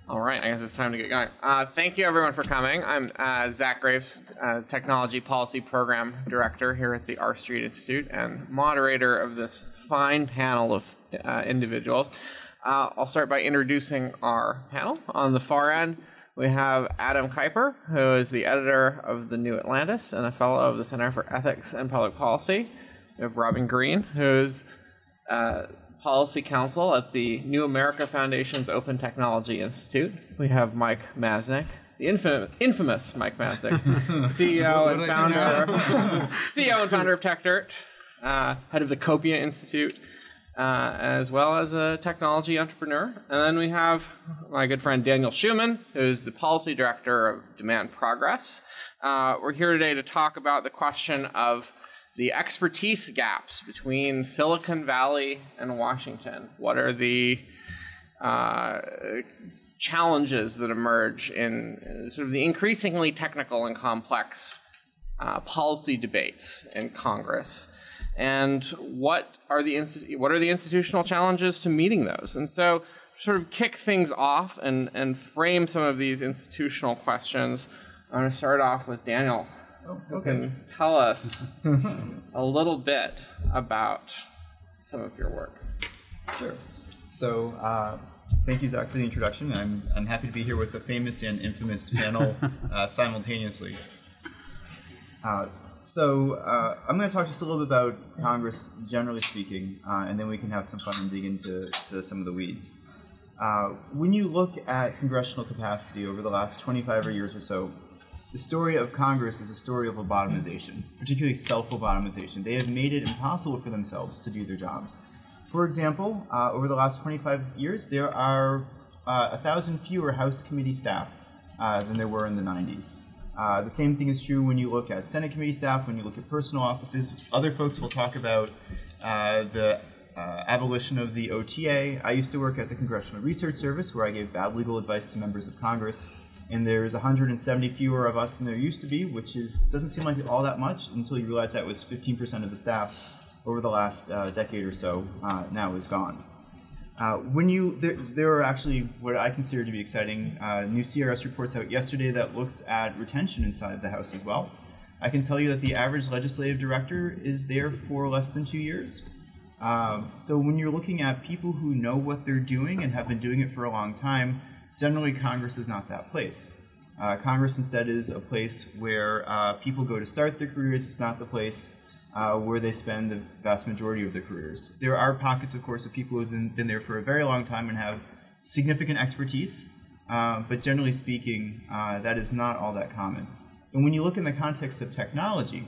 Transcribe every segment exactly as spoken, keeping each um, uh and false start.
All right, I guess it's time to get going. Uh, thank you, everyone, for coming. I'm uh, Zach Graves, uh, Technology Policy Program Director here at the R Street Institute and moderator of this fine panel of uh, individuals. Uh, I'll start by introducing our panel. On the far end, we have Adam Kuiper, who is the editor of The New Atlantis and a fellow of the Center for Ethics and Public Policy. We have Robin Green, who's uh, Policy Counsel at the New America Foundation's Open Technology Institute. We have Mike Masnick, the infamous, infamous Mike Masnick, C E O and founder, C E O and founder of TechDirt, uh, head of the Copia Institute, uh, as well as a technology entrepreneur. And then we have my good friend Daniel Schumann, who's the policy director of Demand Progress. Uh, we're here today to talk about the question of the expertise gaps between Silicon Valley and Washington. What are the uh, challenges that emerge in sort of the increasingly technical and complex uh, policy debates in Congress? And what are the what are the institutional challenges to meeting those? And so, to sort of kick things off and and frame some of these institutional questions, I'm going to start off with Daniel. Who can tell us a little bit about some of your work. Sure. So uh, thank you, Zach, for the introduction. I'm, I'm happy to be here with the famous and infamous panel uh, simultaneously. Uh, so uh, I'm going to talk just a little bit about Congress, generally speaking, uh, and then we can have some fun and dig into to some of the weeds. Uh, when you look at congressional capacity over the last twenty-five years or so, the story of Congress is a story of lobotomization, particularly self-lobotomization. They have made it impossible for themselves to do their jobs. For example, uh, over the last twenty-five years, there are uh, a thousand fewer House committee staff uh, than there were in the nineties. Uh, the same thing is true when you look at Senate committee staff, when you look at personal offices. Other folks will talk about uh, the uh, abolition of the O T A. I used to work at the Congressional Research Service, where I gave bad legal advice to members of Congress. And there's one hundred seventy fewer of us than there used to be, which is doesn't seem like all that much until you realize that was fifteen percent of the staff over the last uh, decade or so uh, now is gone. Uh, when you there, there are actually what I consider to be exciting uh, new C R S reports out yesterday that looks at retention inside the House as well. I can tell you that the average legislative director is there for less than two years. Um, so when you're looking at people who know what they're doing and have been doing it for a long time, generally, Congress is not that place. Uh, Congress instead is a place where uh, people go to start their careers. It's not the place uh, where they spend the vast majority of their careers. There are pockets, of course, of people who have been, been there for a very long time and have significant expertise, uh, but generally speaking, uh, that is not all that common. And when you look in the context of technology,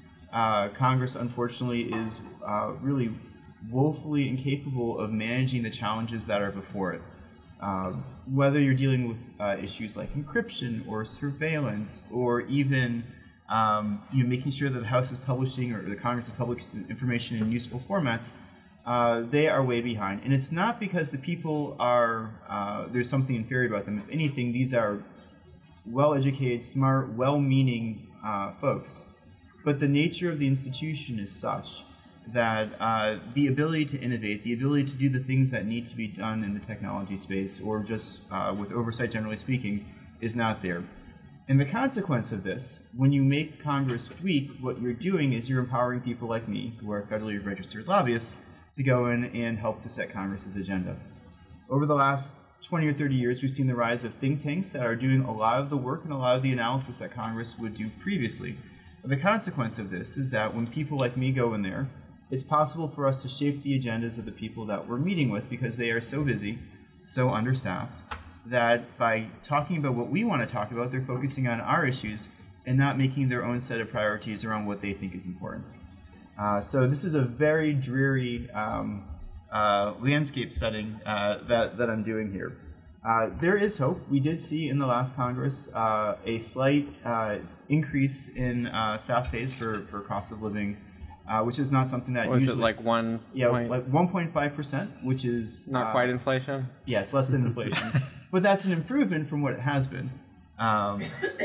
uh, Congress, unfortunately, is uh, really woefully incapable of managing the challenges that are before it. Uh, whether you're dealing with uh, issues like encryption or surveillance, or even um, you know, making sure that the House is publishing or the Congress is publishing information in useful formats, uh, they are way behind. And it's not because the people are, uh, there's something inferior about them. If anything, these are well-educated, smart, well-meaning uh, folks. But the nature of the institution is such that uh, the ability to innovate, the ability to do the things that need to be done in the technology space, or just uh, with oversight generally speaking, is not there. And the consequence of this, when you make Congress weak, what you're doing is you're empowering people like me, who are federally registered lobbyists, to go in and help to set Congress's agenda. Over the last twenty or thirty years, we've seen the rise of think tanks that are doing a lot of the work and a lot of the analysis that Congress would do previously. But the consequence of this is that when people like me go in there, it's possible for us to shape the agendas of the people that we're meeting with because they are so busy, so understaffed, that by talking about what we want to talk about, they're focusing on our issues and not making their own set of priorities around what they think is important. Uh, so this is a very dreary um, uh, landscape setting uh, that, that I'm doing here. Uh, there is hope. We did see in the last Congress uh, a slight uh, increase in uh, staff pays for, for cost of living, Uh, which is not something that was usually... it like one Yeah, point? like one point five percent, which is... Not uh, quite inflation? Yeah, it's less than inflation. But that's an improvement from what it has been. Um,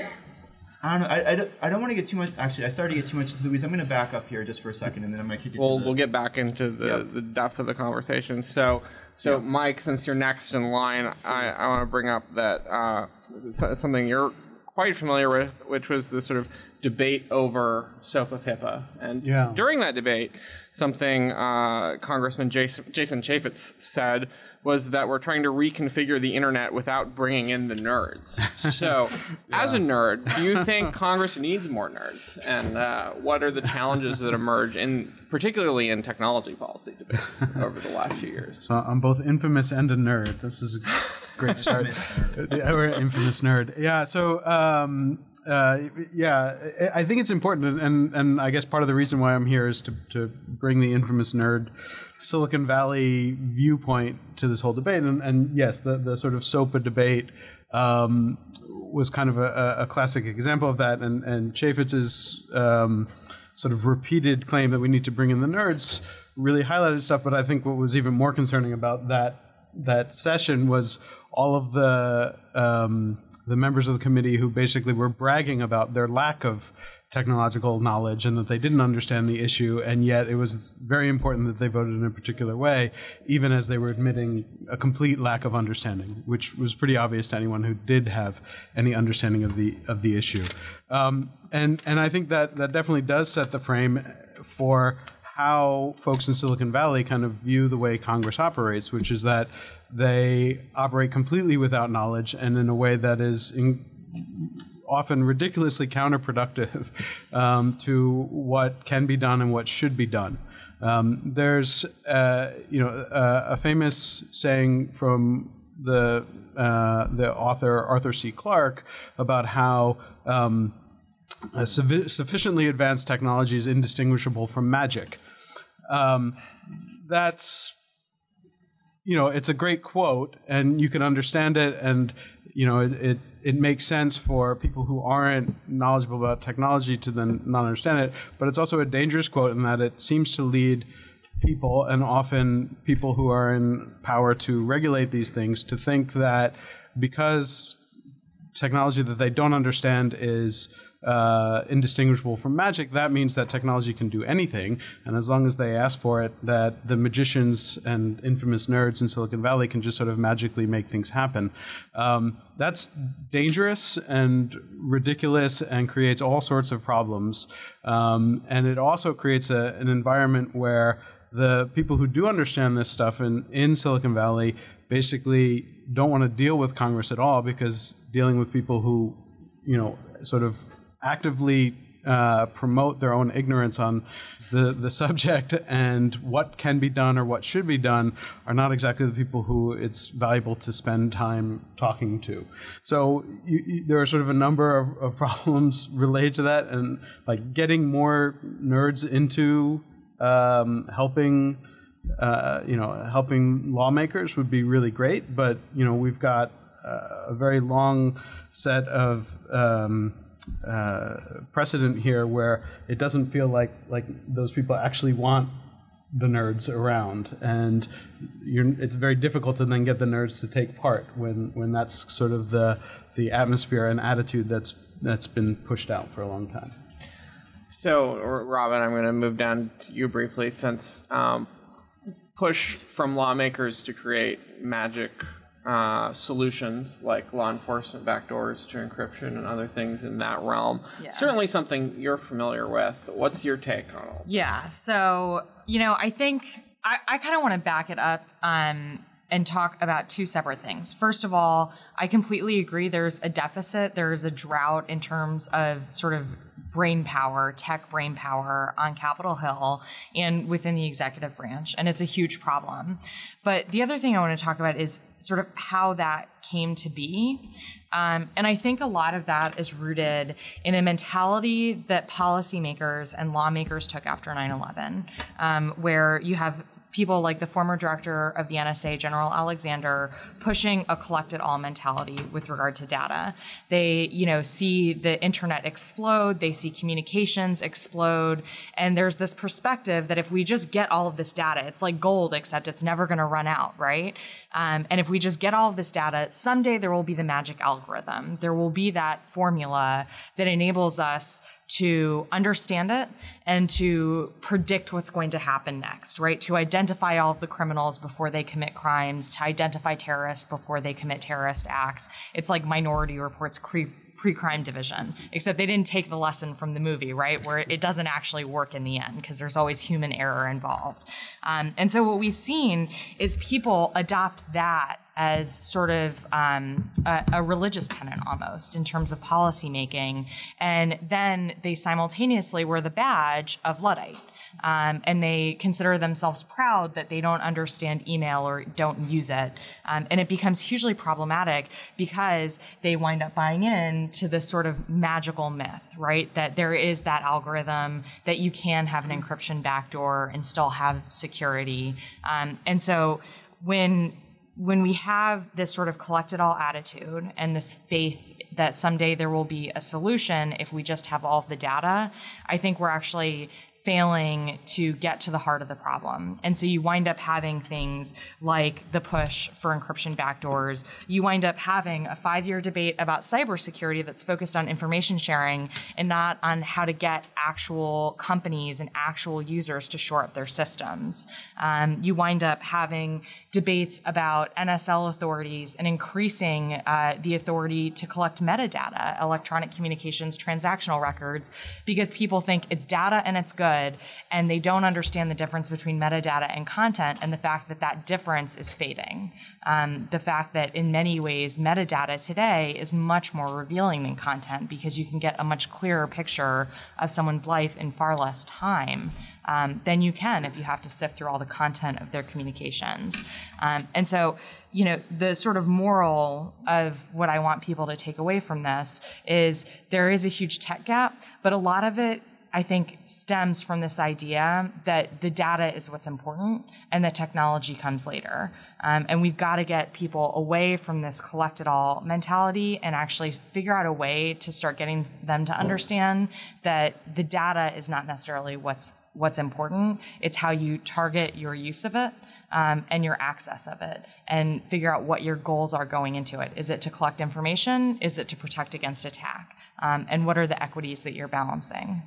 I don't know. I, I don't, I don't want to get too much... Actually, I started to get too much into the weeds. I'm going to back up here just for a second, and then I'm going to kick it We'll, to the... we'll get back into the, Yep. the depth of the conversation. So, So, Yeah. Mike, since you're next in line, I, I want to bring up that uh, something you're quite familiar with, which was the sort of debate over SOPA PIPA. And Yeah. during that debate, something uh, Congressman Jason, Jason Chaffetz said was that we're trying to reconfigure the internet without bringing in the nerds. So, yeah. as a nerd, do you think Congress needs more nerds? And uh, what are the challenges that emerge, in particularly in technology policy debates over the last few years? So I'm both infamous and a nerd. This is a great start. We're infamous nerd. Yeah. So. Um, Uh, yeah, I think it's important, and, and I guess part of the reason why I'm here is to, to bring the infamous nerd Silicon Valley viewpoint to this whole debate. And, and yes, the, the sort of SOPA debate um, was kind of a, a classic example of that, and, and Chaffetz's um, sort of repeated claim that we need to bring in the nerds really highlighted stuff, but I think what was even more concerning about that that session was all of the um, the members of the committee who basically were bragging about their lack of technological knowledge and that they didn't understand the issue, and yet it was very important that they voted in a particular way, even as they were admitting a complete lack of understanding, which was pretty obvious to anyone who did have any understanding of the of the issue. Um, and and I think that that definitely does set the frame for how folks in Silicon Valley kind of view the way Congress operates, which is that they operate completely without knowledge and in a way that is in, often ridiculously counterproductive um, to what can be done and what should be done. Um, there's uh, you know uh, a famous saying from the uh, the author Arthur C. Clarke about how um, a sufficiently advanced technology is indistinguishable from magic. Um, that's, you know, it's a great quote, and you can understand it, and, you know, it, it, it makes sense for people who aren't knowledgeable about technology to then not understand it, but it's also a dangerous quote in that it seems to lead people, and often people who are in power to regulate these things, to think that because technology that they don't understand is uh, indistinguishable from magic, that means that technology can do anything, and as long as they ask for it, that the magicians and infamous nerds in Silicon Valley can just sort of magically make things happen. Um, that's dangerous and ridiculous and creates all sorts of problems, um, and it also creates a, an environment where the people who do understand this stuff in, in Silicon Valley basically don't want to deal with Congress at all, because dealing with people who, you know, sort of actively uh, promote their own ignorance on the, the subject and what can be done or what should be done are not exactly the people who it's valuable to spend time talking to. So you, you, there are sort of a number of, of problems related to that, and like getting more nerds into um, helping Uh, you know, helping lawmakers would be really great, but you know, we've got uh, a very long set of um, uh, precedent here where it doesn't feel like like those people actually want the nerds around, and you're, it's very difficult to then get the nerds to take part when when that's sort of the the atmosphere and attitude that's that's been pushed out for a long time. So, Robin, I'm going to move down to you briefly, since um, push from lawmakers to create magic uh, solutions like law enforcement backdoors to encryption and other things in that realm. Yeah. Certainly something you're familiar with. What's your take on all Yeah, this? So, you know, I think I, I kind of want to back it up um, and talk about two separate things. First of all, I completely agree there's a deficit, there's a drought in terms of sort of brain power, tech brain power on Capitol Hill and within the executive branch, and it's a huge problem. But the other thing I want to talk about is sort of how that came to be. Um, and I think a lot of that is rooted in a mentality that policymakers and lawmakers took after nine eleven, um, where you have people like the former director of the N S A, General Alexander, pushing a collect-it-all mentality with regard to data. They, you know, see the internet explode, they see communications explode, and there's this perspective that if we just get all of this data, it's like gold, except it's never going to run out, right? Um, and if we just get all of this data, someday there will be the magic algorithm. There will be that formula that enables us to understand it and to predict what's going to happen next, right? To identify all of the criminals before they commit crimes, to identify terrorists before they commit terrorist acts. It's like Minority Report's cre- pre-crime division, except they didn't take the lesson from the movie, right? Where it doesn't actually work in the end because there's always human error involved. Um, and so what we've seen is people adopt that as sort of um, a, a religious tenet almost in terms of policy making. And then they simultaneously wear the badge of Luddite. Um, and they consider themselves proud that they don't understand email or don't use it. Um, and it becomes hugely problematic because they wind up buying in to this sort of magical myth, right? That there is that algorithm, that you can have an encryption backdoor and still have security. Um, and so when when we have this sort of collect it all attitude and this faith that someday there will be a solution if we just have all of the data, I think we're actually failing to get to the heart of the problem. And so you wind up having things like the push for encryption backdoors. You wind up having a five-year debate about cybersecurity that's focused on information sharing and not on how to get actual companies and actual users to shore up their systems. Um, you wind up having debates about N S L authorities and increasing uh, the authority to collect metadata, electronic communications, transactional records, because people think it's data and it's good, and they don't understand the difference between metadata and content, and the fact that that difference is fading. Um, the fact that in many ways metadata today is much more revealing than content because you can get a much clearer picture of someone's life in far less time um, than you can if you have to sift through all the content of their communications. Um, and so, you know, the sort of moral of what I want people to take away from this is there is a huge tech gap, but a lot of it I think stems from this idea that the data is what's important and that technology comes later. Um, and we've got to get people away from this collect it all mentality and actually figure out a way to start getting them to understand that the data is not necessarily what's what's important. It's how you target your use of it um, and your access of it, and figure out what your goals are going into it. Is it to collect information? Is it to protect against attack? Um, and what are the equities that you're balancing?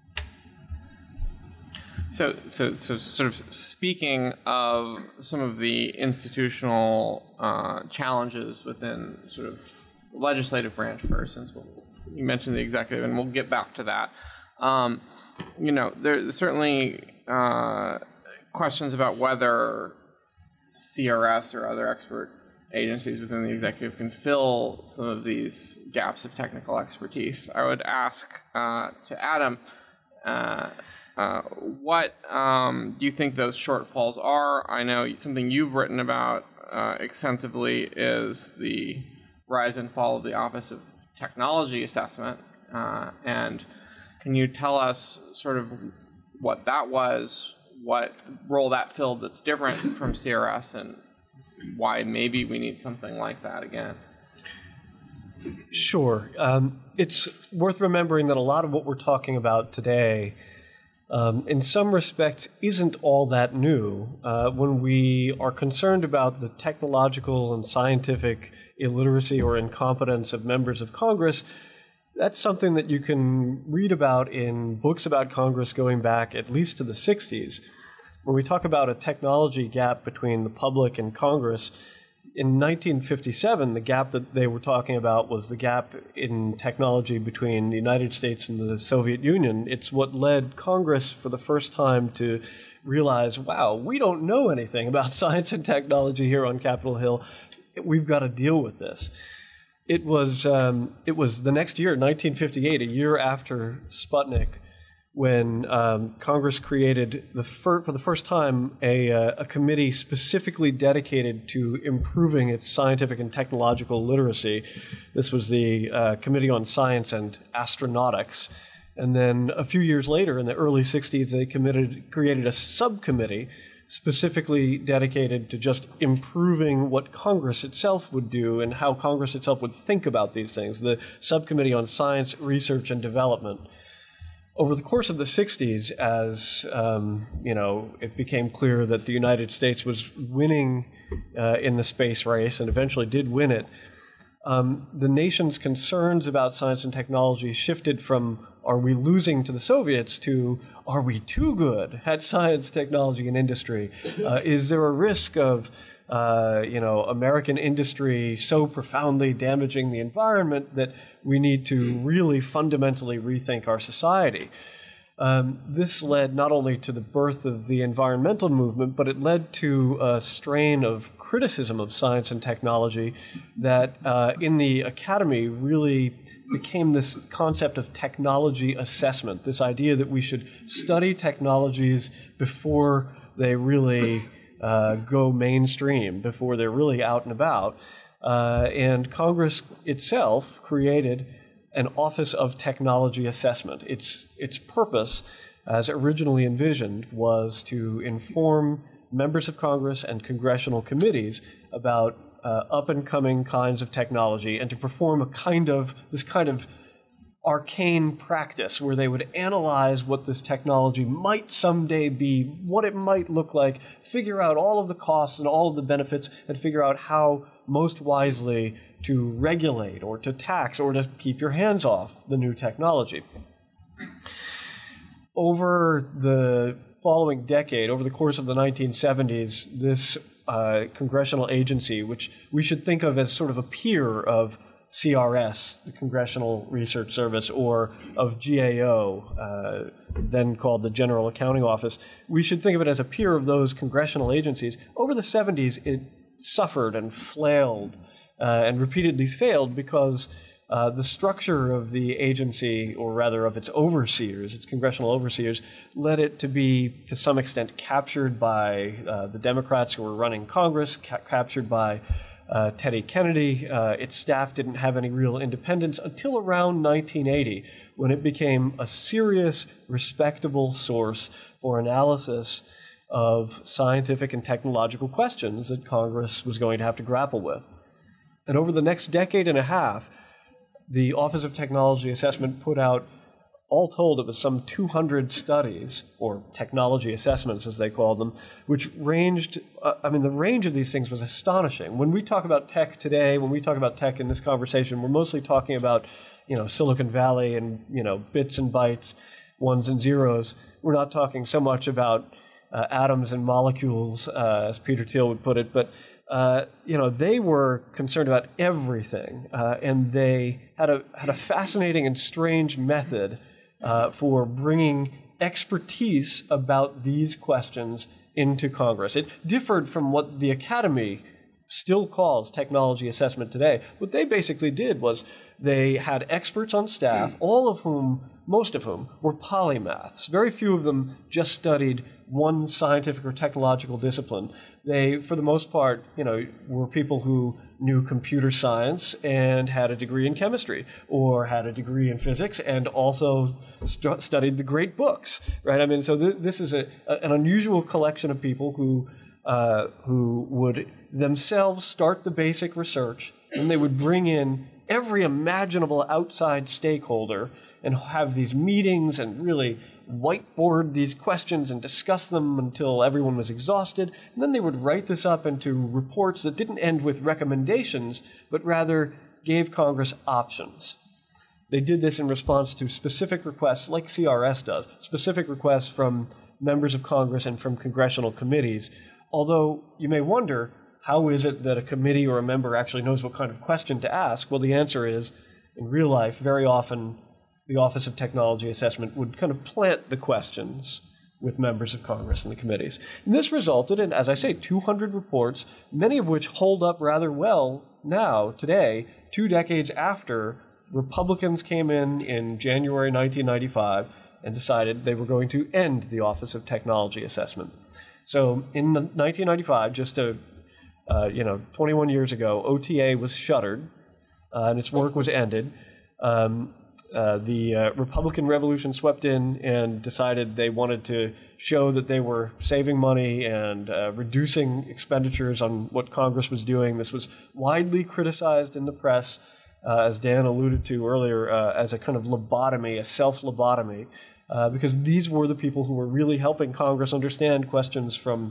So, so, so, sort of speaking of some of the institutional uh, challenges within sort of the legislative branch first, since we'll, you mentioned the executive, and we'll get back to that. Um, you know, there's certainly uh, questions about whether C R S or other expert agencies within the executive can fill some of these gaps of technical expertise. I would ask uh, to Adam, uh, Uh, what um, do you think those shortfalls are? I know something you've written about uh, extensively is the rise and fall of the Office of Technology Assessment. Uh, and can you tell us sort of what that was, what role that filled that's different from C R S, and why maybe we need something like that again? Sure. Um, it's worth remembering that a lot of what we're talking about today Um, in some respects, isn't all that new. Uh, when we are concerned about the technological and scientific illiteracy or incompetence of members of Congress, that's something that you can read about in books about Congress going back at least to the sixties. When we talk about a technology gap between the public and Congress, in nineteen fifty-seven, the gap that they were talking about was the gap in technology between the United States and the Soviet Union. It's what led Congress for the first time to realize, wow, we don't know anything about science and technology here on Capitol Hill. We've got to deal with this. It was, um, it was the next year, nineteen fifty-eight, a year after Sputnik, when um, Congress created, the fir- for the first time, a, uh, a committee specifically dedicated to improving its scientific and technological literacy. This was the uh, Committee on Science and Astronautics. And then a few years later, in the early sixties, they committed, created a subcommittee specifically dedicated to just improving what Congress itself would do and how Congress itself would think about these things, the Subcommittee on Science, Research, and Development. Over the course of the sixties, as um, you know, it became clear that the United States was winning uh, in the space race and eventually did win it, um, the nation's concerns about science and technology shifted from are we losing to the Soviets to are we too good at science, technology, and industry? Uh, is there a risk of uh, you know, American industry so profoundly damaging the environment that we need to really fundamentally rethink our society? Um, this led not only to the birth of the environmental movement, but it led to a strain of criticism of science and technology that uh, in the academy really became this concept of technology assessment, this idea that we should study technologies before they really uh, go mainstream, before they're really out and about. Uh, and Congress itself created an Office of Technology Assessment. Its, its purpose, as originally envisioned, was to inform members of Congress and congressional committees about uh, up-and-coming kinds of technology and to perform a kind of, this kind of arcane practice where they would analyze what this technology might someday be, what it might look like, figure out all of the costs and all of the benefits, and figure out how most wisely to regulate or to tax or to keep your hands off the new technology. Over the following decade, over the course of the nineteen seventies, this uh, congressional agency, which we should think of as sort of a peer of C R S, the Congressional Research Service, or of G A O, uh, then called the General Accounting Office, we should think of it as a peer of those congressional agencies. Over the seventies, it suffered and flailed uh, and repeatedly failed because uh, the structure of the agency, or rather of its overseers, its congressional overseers, led it to be, to some extent, captured by uh, the Democrats who were running Congress, ca captured by uh, Teddy Kennedy. Uh, its staff didn't have any real independence until around nineteen eighty, when it became a serious, respectable source for analysis of scientific and technological questions that Congress was going to have to grapple with. And over the next decade and a half, the Office of Technology Assessment put out, all told, it was some two hundred studies, or technology assessments as they called them, which ranged, uh, I mean, the range of these things was astonishing. When we talk about tech today, when we talk about tech in this conversation, we're mostly talking about, you know, Silicon Valley and, you know, bits and bytes, ones and zeros. We're not talking so much about Uh, atoms and molecules, uh, as Peter Thiel would put it, but uh, you know, they were concerned about everything, uh, and they had a had a fascinating and strange method uh, for bringing expertise about these questions into Congress. It differed from what the Academy still calls technology assessment today. What they basically did was they had experts on staff, all of whom, most of whom, were polymaths. Very few of them just studied one scientific or technological discipline. They, for the most part, you know, were people who knew computer science and had a degree in chemistry, or had a degree in physics and also st studied the great books, right? I mean, so th this is a, a, an unusual collection of people who uh, who would themselves start the basic research, and they would bring in every imaginable outside stakeholder and have these meetings and really whiteboard these questions and discuss them until everyone was exhausted. And then they would write this up into reports that didn't end with recommendations, but rather gave Congress options. They did this in response to specific requests, like C R S does, specific requests from members of Congress and from congressional committees. Although you may wonder, how is it that a committee or a member actually knows what kind of question to ask? Well, the answer is, in real life, very often the Office of Technology Assessment would kind of plant the questions with members of Congress and the committees. And this resulted in, as I say, two hundred reports, many of which hold up rather well now, today, two decades after Republicans came in in January nineteen ninety-five and decided they were going to end the Office of Technology Assessment. So in nineteen ninety-five, just a, uh, you know, twenty-one years ago, O T A was shuttered uh, and its work was ended. Um, Uh, the uh, Republican revolution swept in and decided they wanted to show that they were saving money and uh, reducing expenditures on what Congress was doing. This was widely criticized in the press, uh, as Dan alluded to earlier, uh, as a kind of lobotomy, a self-lobotomy, uh, because these were the people who were really helping Congress understand questions from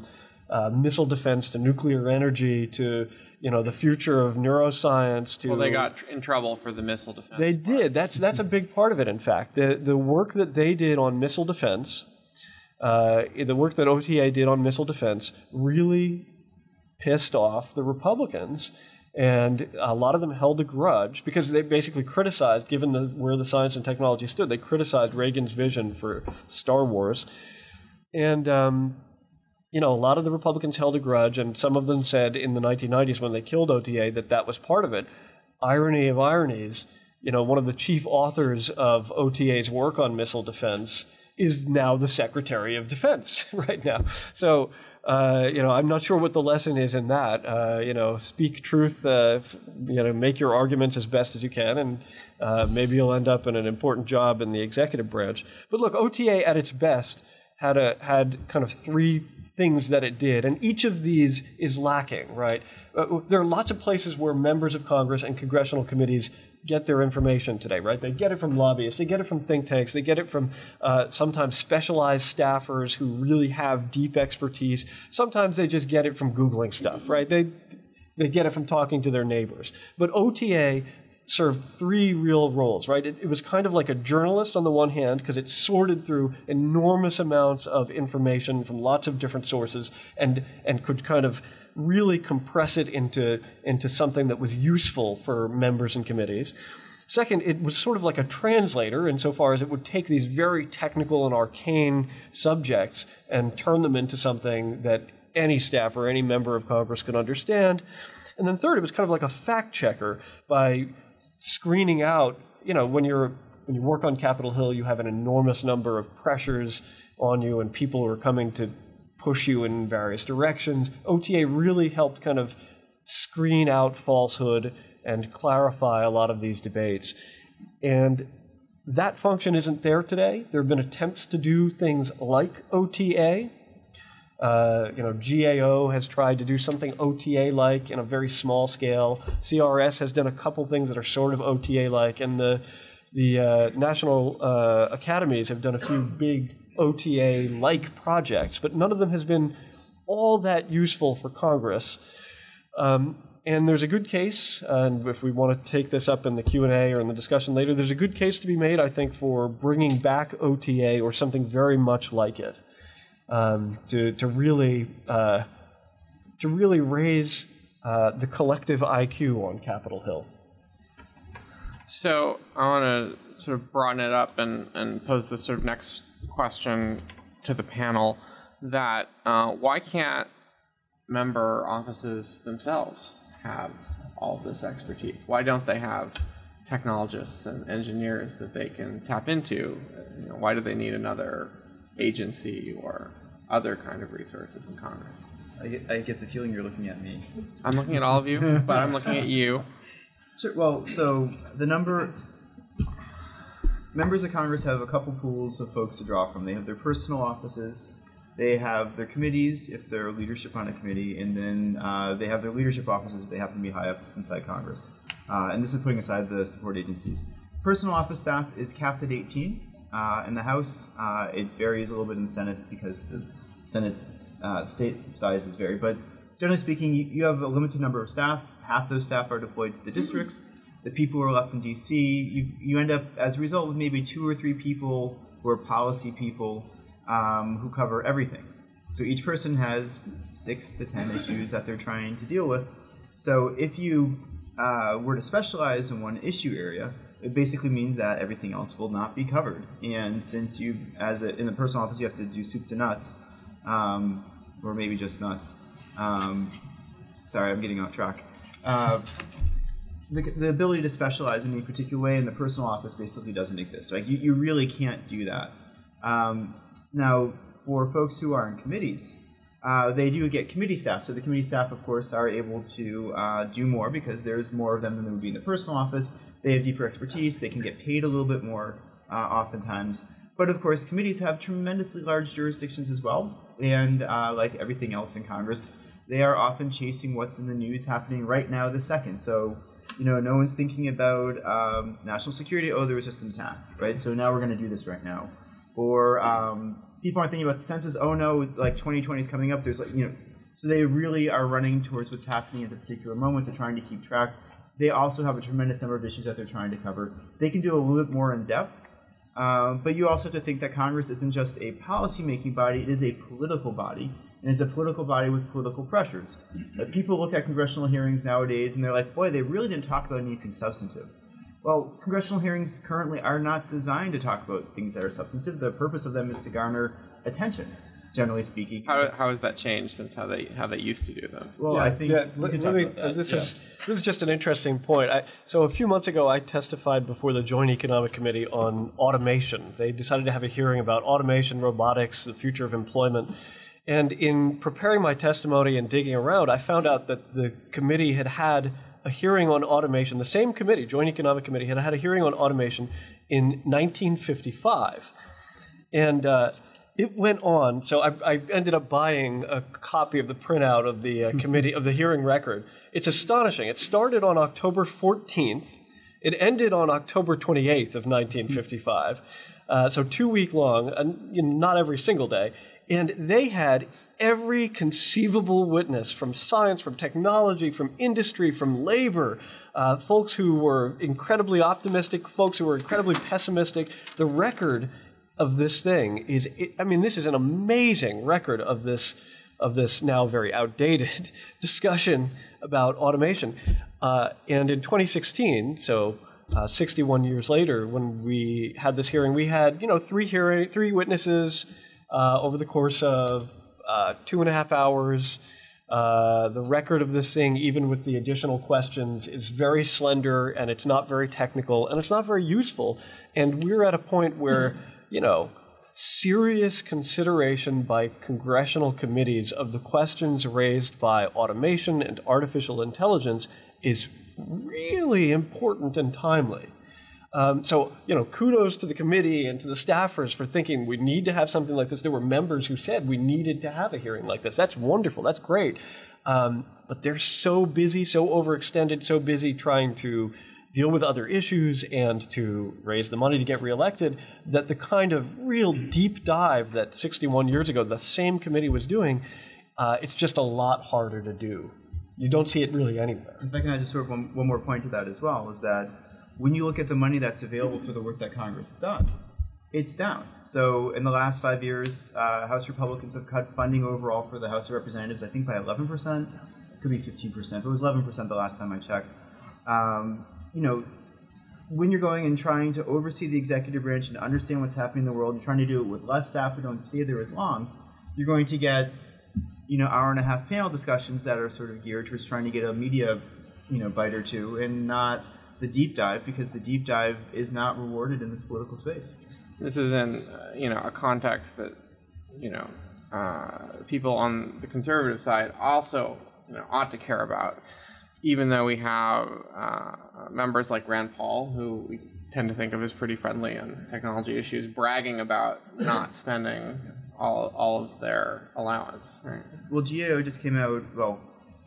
uh, missile defense to nuclear energy to, you know, the future of neuroscience to... Well, they got in trouble for the missile defense. They part. did. That's that's a big part of it, in fact. The, the work that they did on missile defense, uh, the work that O T A did on missile defense really pissed off the Republicans. And a lot of them held a grudge because they basically criticized, given the, where the science and technology stood, they criticized Reagan's vision for Star Wars. And, um, you know, a lot of the Republicans held a grudge, and some of them said in the nineteen nineties when they killed O T A that that was part of it. Irony of ironies, you know, one of the chief authors of O T A's work on missile defense is now the Secretary of Defense right now. So... Uh, you know, I'm not sure what the lesson is in that. Uh, you know, speak truth, uh, f- you know, make your arguments as best as you can, and uh, maybe you'll end up in an important job in the executive branch. But look, O T A at its best had a had kind of three things that it did, and each of these is lacking, right? Uh, there are lots of places where members of Congress and congressional committees get their information today, right? They get it from lobbyists, they get it from think tanks, they get it from uh, sometimes specialized staffers who really have deep expertise. Sometimes they just get it from Googling stuff, right? They they get it from talking to their neighbors. But O T A served three real roles, right? It, it was kind of like a journalist on the one hand, because it sorted through enormous amounts of information from lots of different sources and and could kind of really compress it into, into something that was useful for members and committees. Second, it was sort of like a translator insofar as it would take these very technical and arcane subjects and turn them into something that any staff or any member of Congress could understand. And then third, it was kind of like a fact checker by screening out, you know, when you're when you work on Capitol Hill, you have an enormous number of pressures on you and people who are coming to push you in various directions. O T A really helped kind of screen out falsehood and clarify a lot of these debates. And that function isn't there today. There have been attempts to do things like O T A. Uh, you know, G A O has tried to do something O T A-like in a very small scale. C R S has done a couple things that are sort of O T A-like, and the the uh, national uh, academies have done a few big O T A-like projects, but none of them has been all that useful for Congress. Um, and there's a good case, and if we want to take this up in the Q and A or in the discussion later, there's a good case to be made, I think, for bringing back O T A or something very much like it. Um, to to really uh, to really raise uh, the collective I Q on Capitol Hill. So I want to sort of broaden it up and, and pose this sort of next question to the panel: that uh, why can't member offices themselves have all this expertise? Why don't they have technologists and engineers that they can tap into? You know, why do they need another agency or other kind of resources in Congress? I get, I get the feeling you're looking at me. I'm looking at all of you, but I'm looking at you. Sure. Well, so the number members of Congress have a couple pools of folks to draw from. They have their personal offices, they have their committees if they're leadership on a committee, and then uh, they have their leadership offices if they happen to be high up inside Congress. Uh, and this is putting aside the support agencies. Personal office staff is capped at eighteen. Uh, in the House, uh, it varies a little bit in the Senate because the Senate uh, state sizes vary. But generally speaking, you, you have a limited number of staff. Half those staff are deployed to the districts. The people who are left in D C, you, you end up, as a result, with maybe two or three people who are policy people um, who cover everything. So each person has six to ten issues that they're trying to deal with. So if you uh, were to specialize in one issue area, it basically means that everything else will not be covered. And since you, as a, in the personal office, you have to do soup to nuts, um, or maybe just nuts. Um, sorry, I'm getting off track. Uh, the, the ability to specialize in any particular way in the personal office basically doesn't exist. Like you, you really can't do that. Um, now, for folks who are in committees, uh, they do get committee staff. So the committee staff, of course, are able to uh, do more because there's more of them than there would be in the personal office. They have deeper expertise. They can get paid a little bit more uh, oftentimes. But of course, committees have tremendously large jurisdictions as well. And uh, like everything else in Congress, they are often chasing what's in the news happening right now this second. So, you know, no one's thinking about um, national security. Oh, there was just an attack, right? So now we're going to do this right now. Or um, people aren't thinking about the census. Oh no, like twenty twenty is coming up. There's like, you know, So they really are running towards what's happening at the particular moment. They're trying to keep track. They also have a tremendous number of issues that they're trying to cover. They can do a little bit more in depth, um, but you also have to think that Congress isn't just a policy-making body, it is a political body, and it's a political body with political pressures. Uh, people look at congressional hearings nowadays and they're like, boy, they really didn't talk about anything substantive. Well, congressional hearings currently are not designed to talk about things that are substantive. The purpose of them is to garner attention, generally speaking. How, how has that changed since how they how they used to do them? Well, yeah, I think yeah, we let, can let talk me, about that. this Yeah. is this is just an interesting point. I, so a few months ago, I testified before the Joint Economic Committee on automation. They decided to have a hearing about automation, robotics, the future of employment. And in preparing my testimony and digging around, I found out that the committee had had a hearing on automation. The same committee, Joint Economic Committee, had had a hearing on automation in nineteen fifty-five. And uh, it went on. So I, I ended up buying a copy of the printout of the uh, committee, of the hearing record. It's astonishing. It started on October fourteenth. It ended on October twenty-eighth of nineteen fifty-five. Uh, so two week long, and you know, not every single day. And they had every conceivable witness from science, from technology, from industry, from labor, uh, folks who were incredibly optimistic, folks who were incredibly pessimistic. The record of this thing is, I mean, this is an amazing record of this, of this now very outdated discussion about automation. Uh, and in twenty sixteen, so uh, sixty-one years later, when we had this hearing, we had, you know, three hearing, three witnesses, Uh, over the course of uh, two and a half hours. Uh, the record of this thing, even with the additional questions, is very slender, and it's not very technical, and it's not very useful. And we're at a point where, you know, serious consideration by congressional committees of the questions raised by automation and artificial intelligence is really important and timely. Um, so, you know, kudos to the committee and to the staffers for thinking we need to have something like this. There were members who said we needed to have a hearing like this. That's wonderful. That's great. Um, but they're so busy, so overextended, so busy trying to deal with other issues and to raise the money to get reelected that the kind of real deep dive that sixty-one years ago the same committee was doing, uh, it's just a lot harder to do. You don't see it really anywhere. In fact, can I just sort of one, one more point to that as well, is that when you look at the money that's available for the work that Congress does, it's down. So in the last five years, uh, House Republicans have cut funding overall for the House of Representatives, I think by eleven percent. It could be fifteen percent, but it was eleven percent the last time I checked. Um, you know, when you're going and trying to oversee the executive branch and understand what's happening in the world, you're trying to do it with less staff who don't stay there as long, you're going to get, you know, hour and a half panel discussions that are sort of geared towards trying to get a media, you know, bite or two, and not the deep dive, because the deep dive is not rewarded in this political space. This is in, uh, you know, a context that, you know, uh, people on the conservative side also, you know, ought to care about, even though we have uh, members like Rand Paul, who we tend to think of as pretty friendly on technology issues, bragging about not spending all all of their allowance. Right? Well, G A O just came out, well,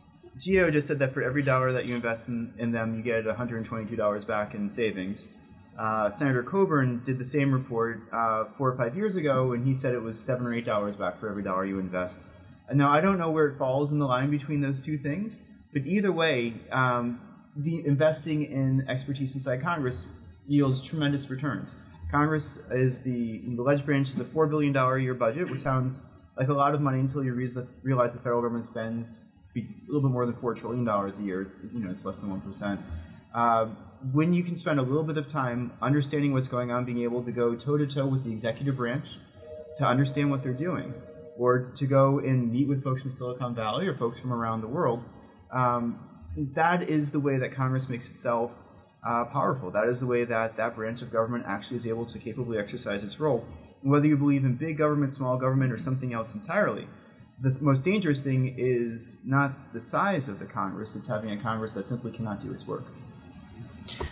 G A O just said that for every dollar that you invest in, in them, you get one hundred twenty-two dollars back in savings. Uh, Senator Coburn did the same report uh, four or five years ago, and he said it was seven or eight dollars back for every dollar you invest. And now, I don't know where it falls in the line between those two things, but either way, um, the investing in expertise inside Congress yields tremendous returns. Congress is the, the ledge branch is a four billion dollars a year budget, which sounds like a lot of money until you realize the federal government spends a little bit more than four trillion dollars a year. It's, you know, it's less than one percent. Uh, when you can spend a little bit of time understanding what's going on, being able to go toe-to-toe with the executive branch to understand what they're doing, or to go and meet with folks from Silicon Valley or folks from around the world, um, that is the way that Congress makes itself uh, powerful. That is the way that that branch of government actually is able to capably exercise its role. And whether you believe in big government, small government, or something else entirely, the most dangerous thing is not the size of the Congress, it's having a Congress that simply cannot do its work.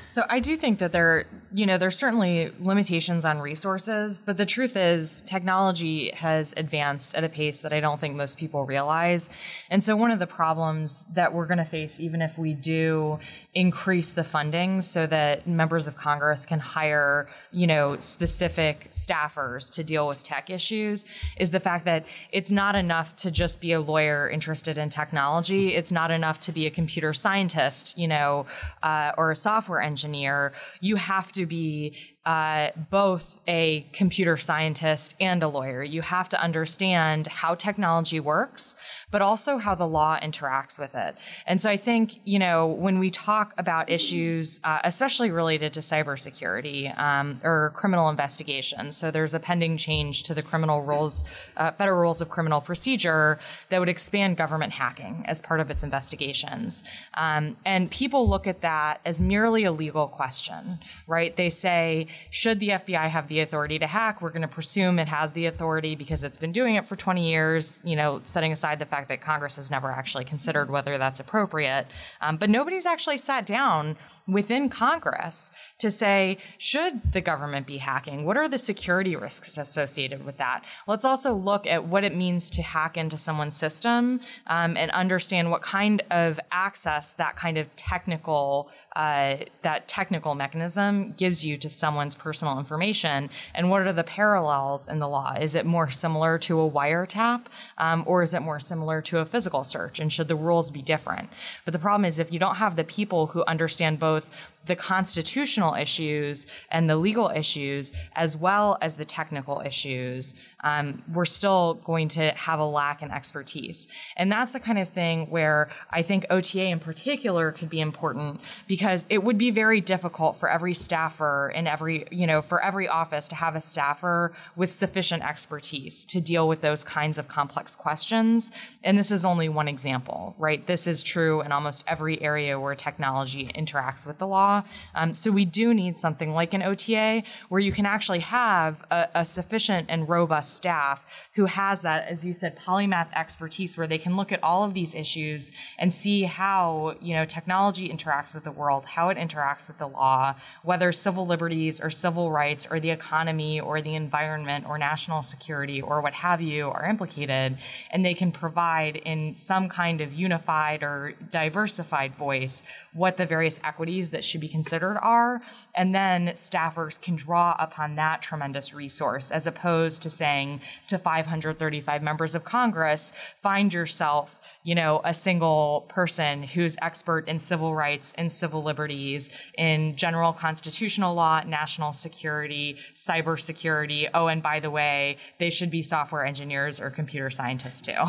So I do think that there, you know, there's certainly limitations on resources, but the truth is technology has advanced at a pace that I don't think most people realize. And so one of the problems that we're going to face, even if we do increase the funding so that members of Congress can hire, you know, specific staffers to deal with tech issues, is the fact that it's not enough to just be a lawyer interested in technology. It's not enough to be a computer scientist, you know, uh, or a software engineer. engineer, you have to be uh, both a computer scientist and a lawyer. You have to understand how technology works, but also how the law interacts with it. And so I think, you know, when we talk about issues, uh, especially related to cybersecurity um, or criminal investigations, so there's a pending change to the criminal rules, uh, federal rules of criminal procedure that would expand government hacking as part of its investigations. Um, and people look at that as merely a legal question, right? They say, should the F B I have the authority to hack? We're going to presume it has the authority because it's been doing it for twenty years, you know, setting aside the fact that Congress has never actually considered whether that's appropriate. Um, but nobody's actually sat down within Congress to say, should the government be hacking? What are the security risks associated with that? Let's also look at what it means to hack into someone's system um, and understand what kind of access that kind of technical, uh, that technical mechanism gives you to someone's personal information, and what are the parallels in the law? Is it more similar to a wiretap, um, or is it more similar to a physical search? And should the rules be different? But the problem is, if you don't have the people who understand both the constitutional issues and the legal issues, as well as the technical issues, um, we're still going to have a lack in expertise. And that's the kind of thing where I think O T A in particular could be important, because it would be very difficult for every staffer in every, you know, for every office to have a staffer with sufficient expertise to deal with those kinds of complex questions. And this is only one example, right? This is true in almost every area where technology interacts with the law. Um, so we do need something like an O T A where you can actually have a, a sufficient and robust staff who has that, as you said, polymath expertise, where they can look at all of these issues and see how, you know, technology interacts with the world, how it interacts with the law, whether civil liberties or civil rights or the economy or the environment or national security or what have you are implicated, and they can provide in some kind of unified or diversified voice what the various equities that should be considered are, and then staffers can draw upon that tremendous resource, as opposed to saying to five hundred thirty-five members of Congress, find yourself, you know, a single person who's expert in civil rights and civil liberties, in general constitutional law, national security, cybersecurity. Oh, and by the way, they should be software engineers or computer scientists too.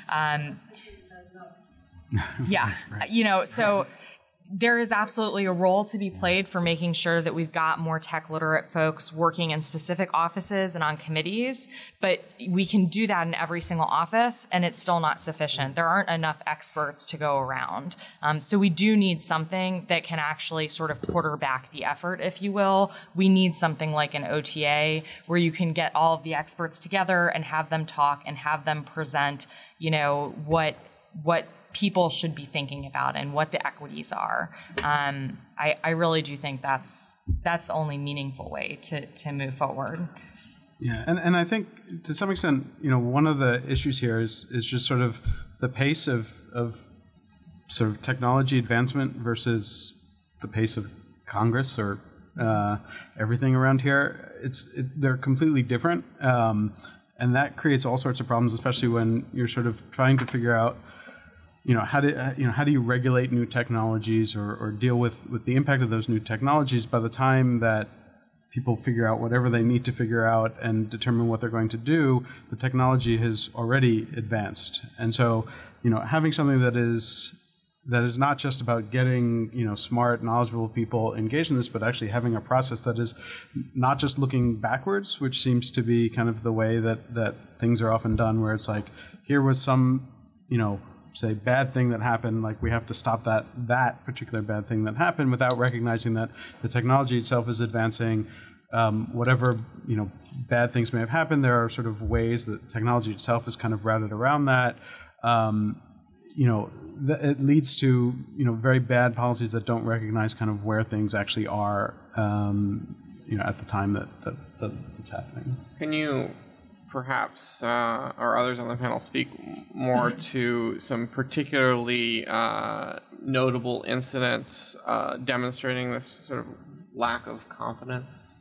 Um, yeah, right. You know, so there is absolutely a role to be played for making sure that we've got more tech literate folks working in specific offices and on committees, but we can do that in every single office, and it's still not sufficient. There aren't enough experts to go around. Um, so we do need something that can actually sort of quarterback the effort, if you will. We need something like an O T A where you can get all of the experts together and have them talk and have them present, you know, what what people should be thinking about and what the equities are. Um, I, I really do think that's that's the only meaningful way to, to move forward. Yeah, and, and I think to some extent, you know, one of the issues here is is just sort of the pace of of sort of technology advancement versus the pace of Congress or uh, everything around here. It's it, they're completely different, um, and that creates all sorts of problems, especially when you're sort of trying to figure out, you know, how do you know how do you regulate new technologies or, or deal with, with the impact of those new technologies by the time that people figure out whatever they need to figure out and determine what they're going to do, the technology has already advanced. And so, you know, having something that is that is not just about getting, you know, smart, knowledgeable people engaged in this, but actually having a process that is not just looking backwards, which seems to be kind of the way that, that things are often done, where it's like, here was some, you know, say bad thing that happened, like we have to stop that that particular bad thing that happened, without recognizing that the technology itself is advancing. Um, whatever, you know, bad things may have happened, there are sort of ways that technology itself is kind of routed around that. Um, you know, th- it leads to, you know, very bad policies that don't recognize kind of where things actually are, um, you know, at the time that, that, that it's happening. Can you perhaps, uh, or others on the panel, speak more to some particularly uh, notable incidents uh, demonstrating this sort of lack of confidence?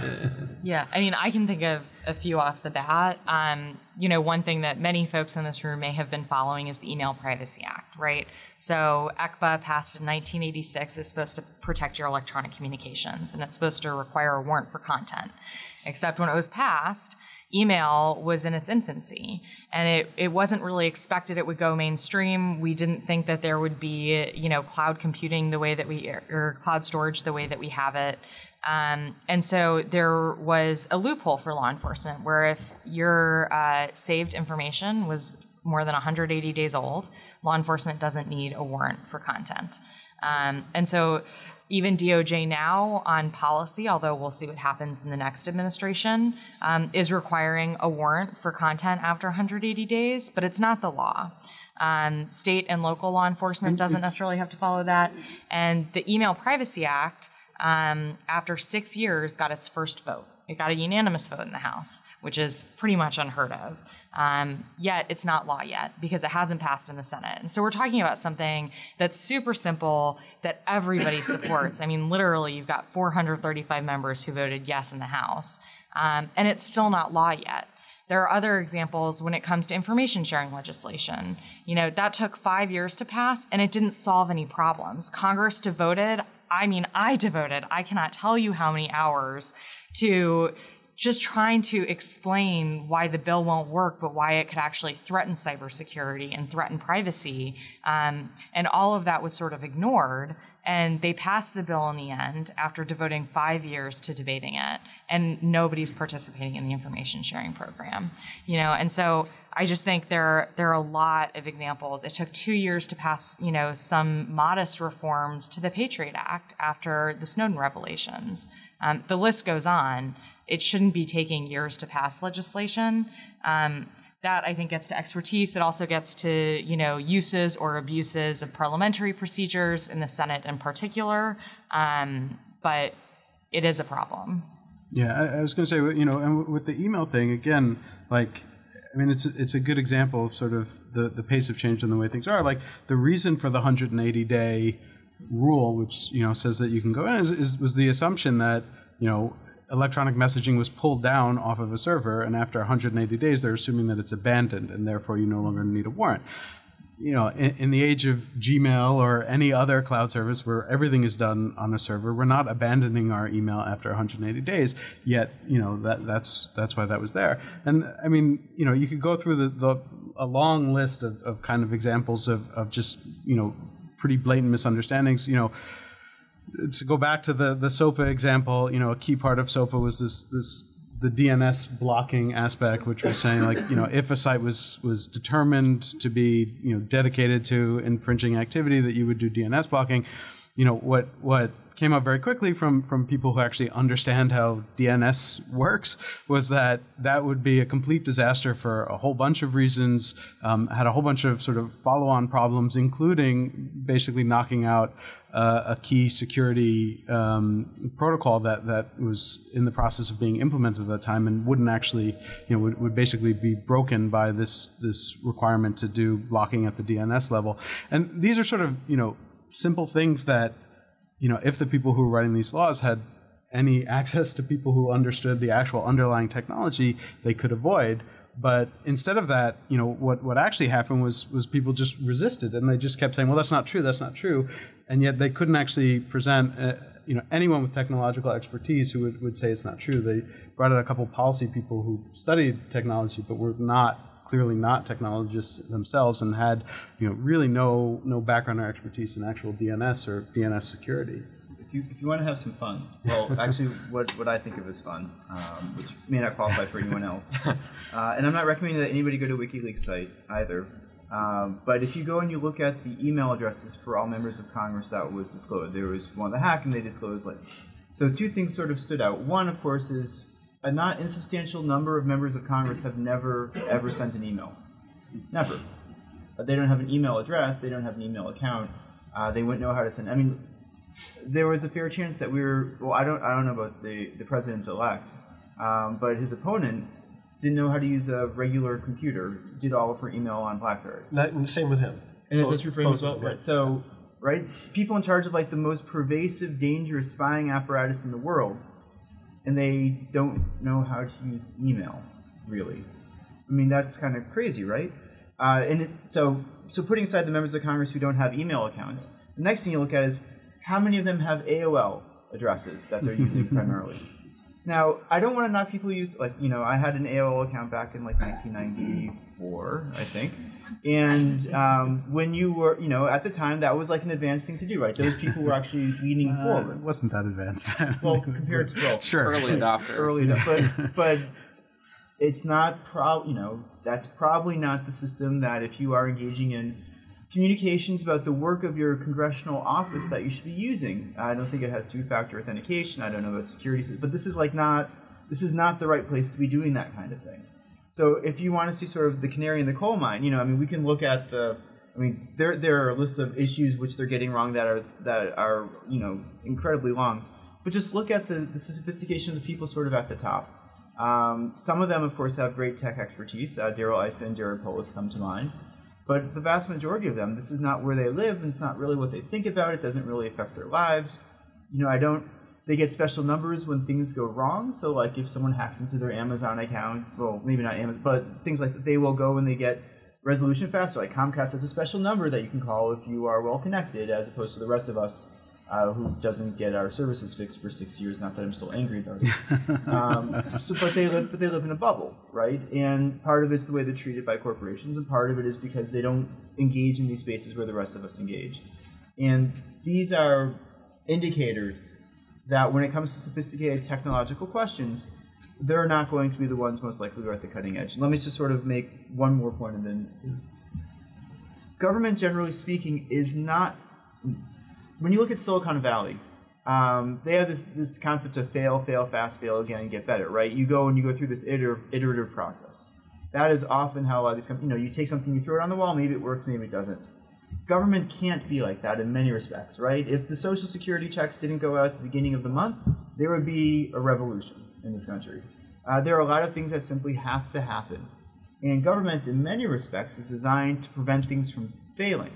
Yeah, I mean, I can think of a few off the bat. Um, you know, one thing that many folks in this room may have been following is the Email Privacy Act, right? So E C B A passed in nineteen eighty-six. Is supposed to protect your electronic communications, and it's supposed to require a warrant for content. Except when it was passed, email was in its infancy, and it, it wasn't really expected it would go mainstream. We didn't think that there would be, you know, cloud computing the way that we, or cloud storage the way that we have it. Um, and so there was a loophole for law enforcement where if your uh, saved information was more than one hundred eighty days old, law enforcement doesn't need a warrant for content. Um, and so even D O J now on policy, although we'll see what happens in the next administration, um, is requiring a warrant for content after one hundred eighty days, but it's not the law. Um, state and local law enforcement doesn't necessarily have to follow that. And the Email Privacy Act, um, after six years, got its first vote. It got a unanimous vote in the House, which is pretty much unheard of. Um, yet it's not law yet because it hasn't passed in the Senate. And so we're talking about something that's super simple that everybody supports. I mean, literally, you've got four hundred thirty-five members who voted yes in the House, um, and it's still not law yet. There are other examples when it comes to information sharing legislation. You know, that took five years to pass, and it didn't solve any problems. Congress devoted, I mean, I devoted, I cannot tell you how many hours to just trying to explain why the bill won't work, but why it could actually threaten cybersecurity and threaten privacy. Um, and all of that was sort of ignored. And they passed the bill in the end after devoting five years to debating it. And nobody's participating in the information sharing program. You know, and so I just think there, there are a lot of examples. It took two years to pass, you know, some modest reforms to the Patriot Act after the Snowden revelations. Um, the list goes on. It shouldn't be taking years to pass legislation. Um, that, I think, gets to expertise. It also gets to, you know, uses or abuses of parliamentary procedures in the Senate in particular. Um, but it is a problem. Yeah, I, I was going to say, you know, and with the email thing, again, like, I mean, it's it's a good example of sort of the, the pace of change and the way things are. Like, the reason for the one hundred eighty day rule, which, you know, says that you can go in, is, is was the assumption that, you know, electronic messaging was pulled down off of a server, and after one hundred eighty days, they're assuming that it's abandoned, and therefore you no longer need a warrant. You know, in, in the age of Gmail or any other cloud service where everything is done on a server, we're not abandoning our email after one hundred eighty days. Yet, you know, that that's that's why that was there. And I mean, you know, you could go through the, the a long list of, of kind of examples of of just, you know, pretty blatant misunderstandings. You know, to go back to the the SOPA example, you know, a key part of SOPA was this this the D N S blocking aspect, which was saying, like, you know, if a site was was determined to be, you know, dedicated to infringing activity, that you would do D N S blocking. You know, what what came up very quickly from from people who actually understand how D N S works was that that would be a complete disaster for a whole bunch of reasons, um, had a whole bunch of sort of follow-on problems, including basically knocking out uh, a key security um, protocol that, that was in the process of being implemented at that time and wouldn't actually, you know, would, would basically be broken by this this requirement to do blocking at the D N S level. And these are sort of, you know, simple things that, you know, if the people who were writing these laws had any access to people who understood the actual underlying technology, they could avoid. But instead of that, you know, what, what actually happened was was people just resisted, and they just kept saying, well, that's not true, that's not true. And yet they couldn't actually present, uh, you know, anyone with technological expertise who would, would say it's not true. They brought in a couple policy people who studied technology but were not clearly not technologists themselves and had, you know, really no no background or expertise in actual D N S or D N S security. If you, if you want to have some fun, well, actually, what, what I think of as fun, um, which may not qualify for anyone else, uh, and I'm not recommending that anybody go to WikiLeaks site either, um, but if you go and you look at the email addresses for all members of Congress that was disclosed, there was one of the hack, and they disclosed, like, so two things sort of stood out. One, of course, is a not insubstantial number of members of Congress have never, ever sent an email. Never. they don't have an email address, they don't have an email account, uh, they wouldn't know how to send. I mean, there was a fair chance that we were. Well, I don't. I don't know about the the president-elect, um, but his opponent didn't know how to use a regular computer. Did all of her email on BlackBerry. Not, and the same with him. And is that true for him as well? Right. Right. So, right, people in charge of like the most pervasive, dangerous spying apparatus in the world, and they don't know how to use email, really. I mean, that's kind of crazy, right? Uh, and it, so, so putting aside the members of Congress who don't have email accounts, the next thing you look at is how many of them have A O L addresses that they're using primarily. Now, I don't want to knock people who use, like, you know, I had an A O L account back in like nineteen ninety-four, I think. And um, when you were, you know, at the time, that was like an advanced thing to do, right? Those people were actually leaning Uh, forward. it wasn't that advanced then. Well, compared to, well, Sure. Early adopters. early, but, but it's not, prob, you know, that's probably not the system that if you are engaging in communications about the work of your congressional office that you should be using. I don't think it has two-factor authentication. I don't know about security, but this is like not, this is not the right place to be doing that kind of thing. So if you want to see sort of the canary in the coal mine, you know, I mean, we can look at the, I mean, there there are lists of issues which they're getting wrong that are that are you know incredibly long, but just look at the, the sophistication of the people sort of at the top. Um, some of them, of course, have great tech expertise. Uh, Daryl Issa and Jared Polis come to mind. But the vast majority of them, this is not where they live, and it's not really what they think about. It doesn't really affect their lives. You know, I don't. They get special numbers when things go wrong. So, like, if someone hacks into their Amazon account, well, maybe not Amazon, but things like that, they will go and they get resolution faster. Like Comcast has a special number that you can call if you are well connected, as opposed to the rest of us uh, who doesn't get our services fixed for six years. Not that I'm still angry about it. um, so, but they live, but they live in a bubble, right? And part of it's the way they're treated by corporations, and part of it is because they don't engage in these spaces where the rest of us engage. And these are indicators that when it comes to sophisticated technological questions, they're not going to be the ones most likely who are at the cutting edge. Let me just sort of make one more point, and then government, generally speaking, is not. When you look at Silicon Valley, um, they have this this concept of fail, fail fast, fail again, and get better, right? You go and you go through this iterative, iterative process. That is often how a lot of these companies, you know, you take something, you throw it on the wall, maybe it works, maybe it doesn't. Government can't be like that in many respects, right? If the Social Security checks didn't go out at the beginning of the month, there would be a revolution in this country. Uh, there are a lot of things that simply have to happen. And government, in many respects, is designed to prevent things from failing.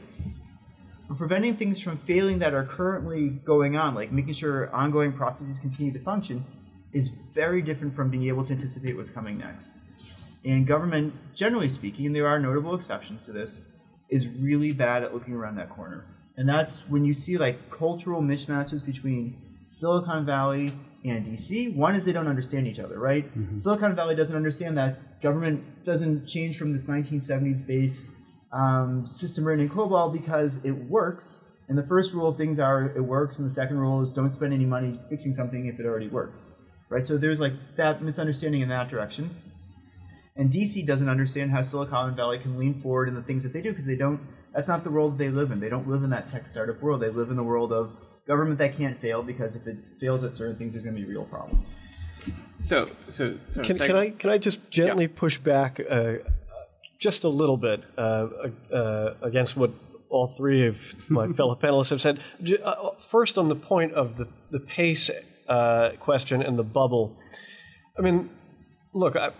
But preventing things from failing that are currently going on, like making sure ongoing processes continue to function, is very different from being able to anticipate what's coming next. And government, generally speaking, and there are notable exceptions to this, is really bad at looking around that corner. And that's when you see like cultural mismatches between Silicon Valley and D C. One is they don't understand each other, right? Mm-hmm. Silicon Valley doesn't understand that government doesn't change from this nineteen seventies based um, system written in COBOL because it works. And the first rule of things are it works, and the second rule is don't spend any money fixing something if it already works, right? So there's like that misunderstanding in that direction. And D C doesn't understand how Silicon Valley can lean forward in the things that they do because they don't. That's not the world that they live in. They don't live in that tech startup world. They live in the world of government that can't fail because if it fails at certain things, there's going to be real problems. So, so, so can, can I can I just gently yeah. push back uh, just a little bit uh, uh, against what all three of my fellow panelists have said? First, on the point of the the pace uh, question and the bubble. I mean, look. I,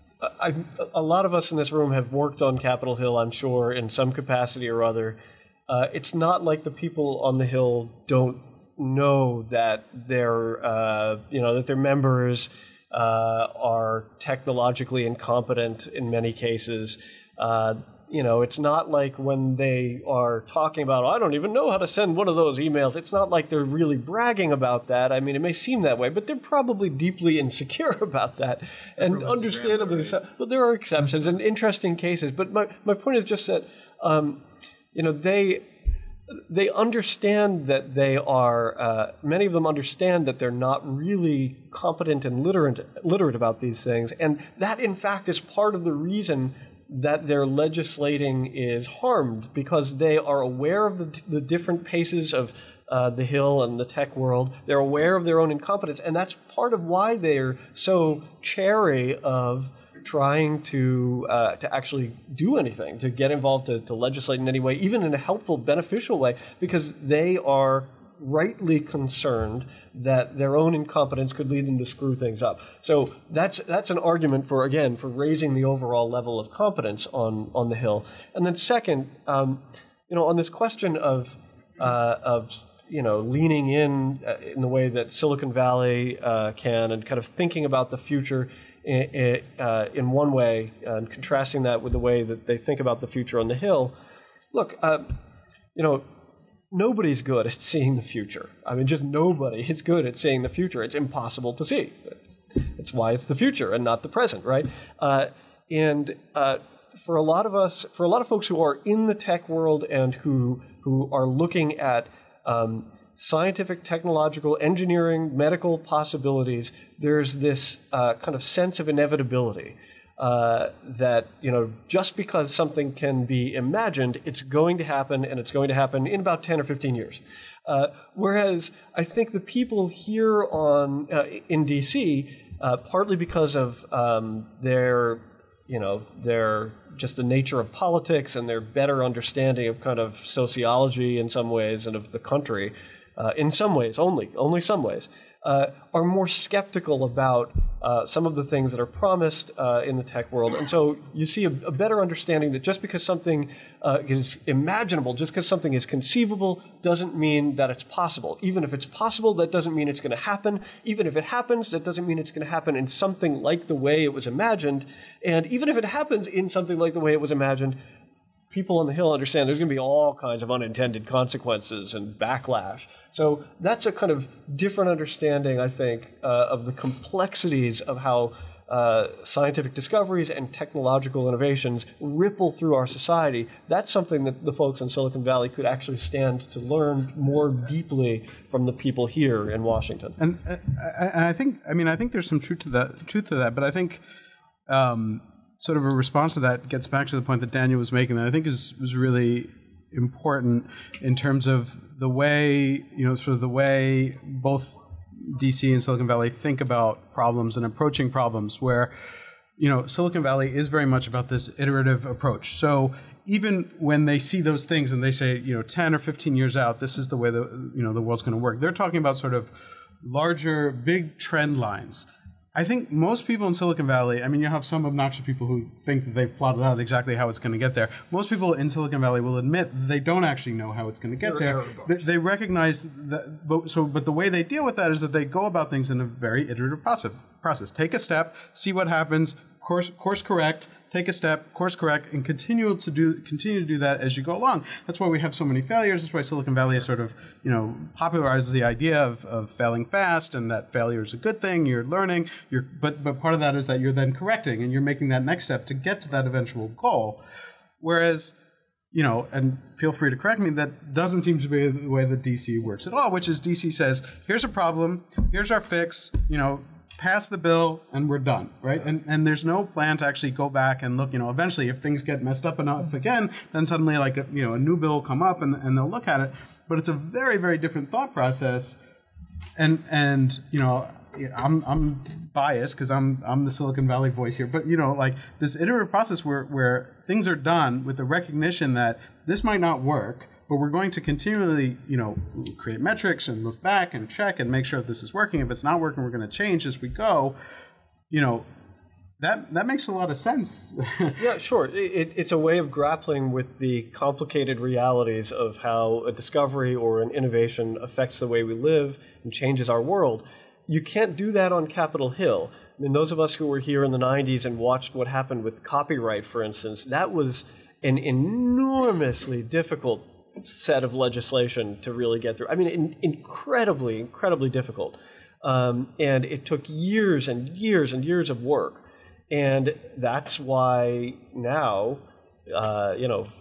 I, a lot of us in this room have worked on Capitol Hill, I'm sure, in some capacity or other. Uh, it's not like the people on the Hill don't know that their, uh, you know, that their members uh, are technologically incompetent in many cases. Uh, you know, it's not like when they are talking about, I don't even know how to send one of those emails. It's not like they're really bragging about that. I mean, it may seem that way, but they're probably deeply insecure about that. And understandably so. Well, there are exceptions and interesting cases. But my, my point is just that, um, you know, they they understand that they are, uh, many of them understand that they're not really competent and literate, literate about these things. And that, in fact, is part of the reason that their legislating is harmed, because they are aware of the, the different paces of uh, the Hill and the tech world. They're aware of their own incompetence, and that's part of why they're so chary of trying to uh, to actually do anything, to get involved, to, to legislate in any way, even in a helpful, beneficial way, because they are rightly concerned that their own incompetence could lead them to screw things up. So that's that's an argument for, again, for raising the overall level of competence on, on the Hill. And then second, um, you know, on this question of uh, of you know leaning in uh, in the way that Silicon Valley uh, can, and kind of thinking about the future in, uh, in one way, and contrasting that with the way that they think about the future on the Hill. Look, uh, you know. Nobody's good at seeing the future. I mean, just nobody is good at seeing the future. It's impossible to see. That's, that's why it's the future and not the present, right? Uh, and uh, for a lot of us, for a lot of folks who are in the tech world and who who are looking at um, scientific, technological, engineering, medical possibilities, there's this uh, kind of sense of inevitability. Uh, that, you know, just because something can be imagined, it's going to happen, and it's going to happen in about ten or fifteen years. Uh, whereas I think the people here on uh, in D C, uh, partly because of um, their, you know, their just the nature of politics and their better understanding of kind of sociology in some ways and of the country, uh, in some ways only, only some ways, uh, are more skeptical about Uh, some of the things that are promised uh, in the tech world. And so you see a, a better understanding that just because something uh, is imaginable, just because something is conceivable, doesn't mean that it's possible. Even if it's possible, that doesn't mean it's going to happen. Even if it happens, that doesn't mean it's going to happen in something like the way it was imagined. And even if it happens in something like the way it was imagined, people on the Hill understand there's going to be all kinds of unintended consequences and backlash. So that's a kind of different understanding, I think, uh, of the complexities of how uh, scientific discoveries and technological innovations ripple through our society. That's something that the folks in Silicon Valley could actually stand to learn more deeply from the people here in Washington. And uh, I, I think, I mean, I think there's some truth to that. Truth to that, but I think. Um, Sort of a response to that gets back to the point that Daniel was making that I think is was really important in terms of the way, you know, sort of the way both D C and Silicon Valley think about problems and approaching problems, where, you know, Silicon Valley is very much about this iterative approach. So even when they see those things and they say, you know, ten or fifteen years out, this is the way the, you know, the world's going to work, they're talking about sort of larger, big trend lines. I think most people in Silicon Valley, I mean, you have some obnoxious people who think that they've plotted out exactly how it's going to get there. Most people in Silicon Valley will admit they don't actually know how it's going to get there. They, they recognize that, but, so, but the way they deal with that is that they go about things in a very iterative process. process. Take a step, see what happens, course, course correct, take a step, course correct, and continue to do continue to do that as you go along. That's why we have so many failures. That's why Silicon Valley has sort of, you know, popularized the idea of, of failing fast, and that failure is a good thing. You're learning, you're, but but part of that is that you're then correcting and you're making that next step to get to that eventual goal. Whereas, you know, and feel free to correct me, that doesn't seem to be the way that D C works at all. Which is D C says, here's a problem, here's our fix, you know. Pass the bill and we're done, right? And and there's no plan to actually go back and look, you know, eventually if things get messed up enough again, then suddenly like, a, you know, a new bill will come up and, and they'll look at it. But it's a very, very different thought process. And, and you know, I'm I'm biased because I'm I'm the Silicon Valley voice here, but, you know, like this iterative process where, where things are done with the recognition that this might not work, but we're going to continually, you know, create metrics and look back and check and make sure that this is working. If it's not working, we're going to change as we go. You know, that that makes a lot of sense. Yeah, sure. It, it's a way of grappling with the complicated realities of how a discovery or an innovation affects the way we live and changes our world. You can't do that on Capitol Hill. I mean, those of us who were here in the nineties and watched what happened with copyright, for instance, that was an enormously difficult set of legislation to really get through. I mean, in, incredibly, incredibly difficult. Um, and it took years and years and years of work. And that's why now, uh, you know,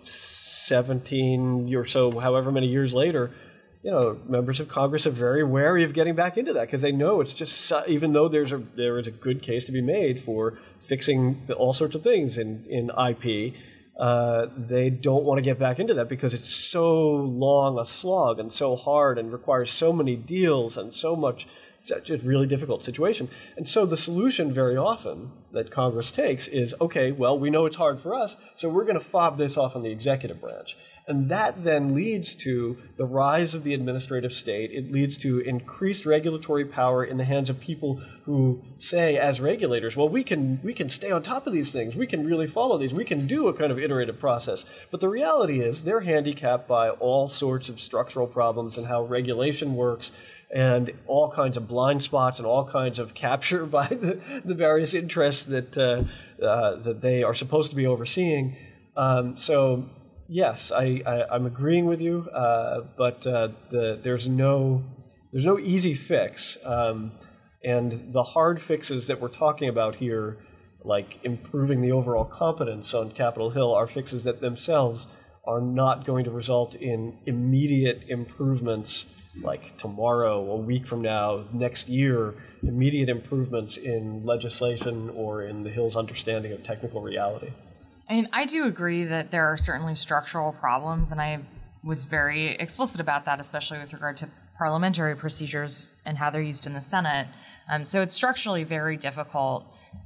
seventeen or so, however many years later, you know, members of Congress are very wary of getting back into that because they know it's just, even though there's a there is a good case to be made for fixing the, all sorts of things in, in I P, uh, they don't want to get back into that because it's so long a slog and so hard and requires so many deals and so much. It's a really difficult situation. And so the solution very often that Congress takes is, okay, well, we know it's hard for us, so we're going to fob this off on the executive branch. And that then leads to the rise of the administrative state. It leads to increased regulatory power in the hands of people who say, as regulators, well, we can we can stay on top of these things. We can really follow these. We can do a kind of iterative process. But the reality is they're handicapped by all sorts of structural problems and how regulation works, and all kinds of blind spots and all kinds of capture by the, the various interests that uh, uh, that they are supposed to be overseeing. Um, so, yes, I, I, I'm agreeing with you, uh, but uh, the, there's no there's no easy fix, um, and the hard fixes that we're talking about here, like improving the overall competence on Capitol Hill, are fixes that themselves are not going to result in immediate improvements like tomorrow, a week from now, next year, immediate improvements in legislation or in the Hill's understanding of technical reality. I mean, I do agree that there are certainly structural problems, and I was very explicit about that, especially with regard to parliamentary procedures and how they're used in the Senate. Um, so it's structurally very difficult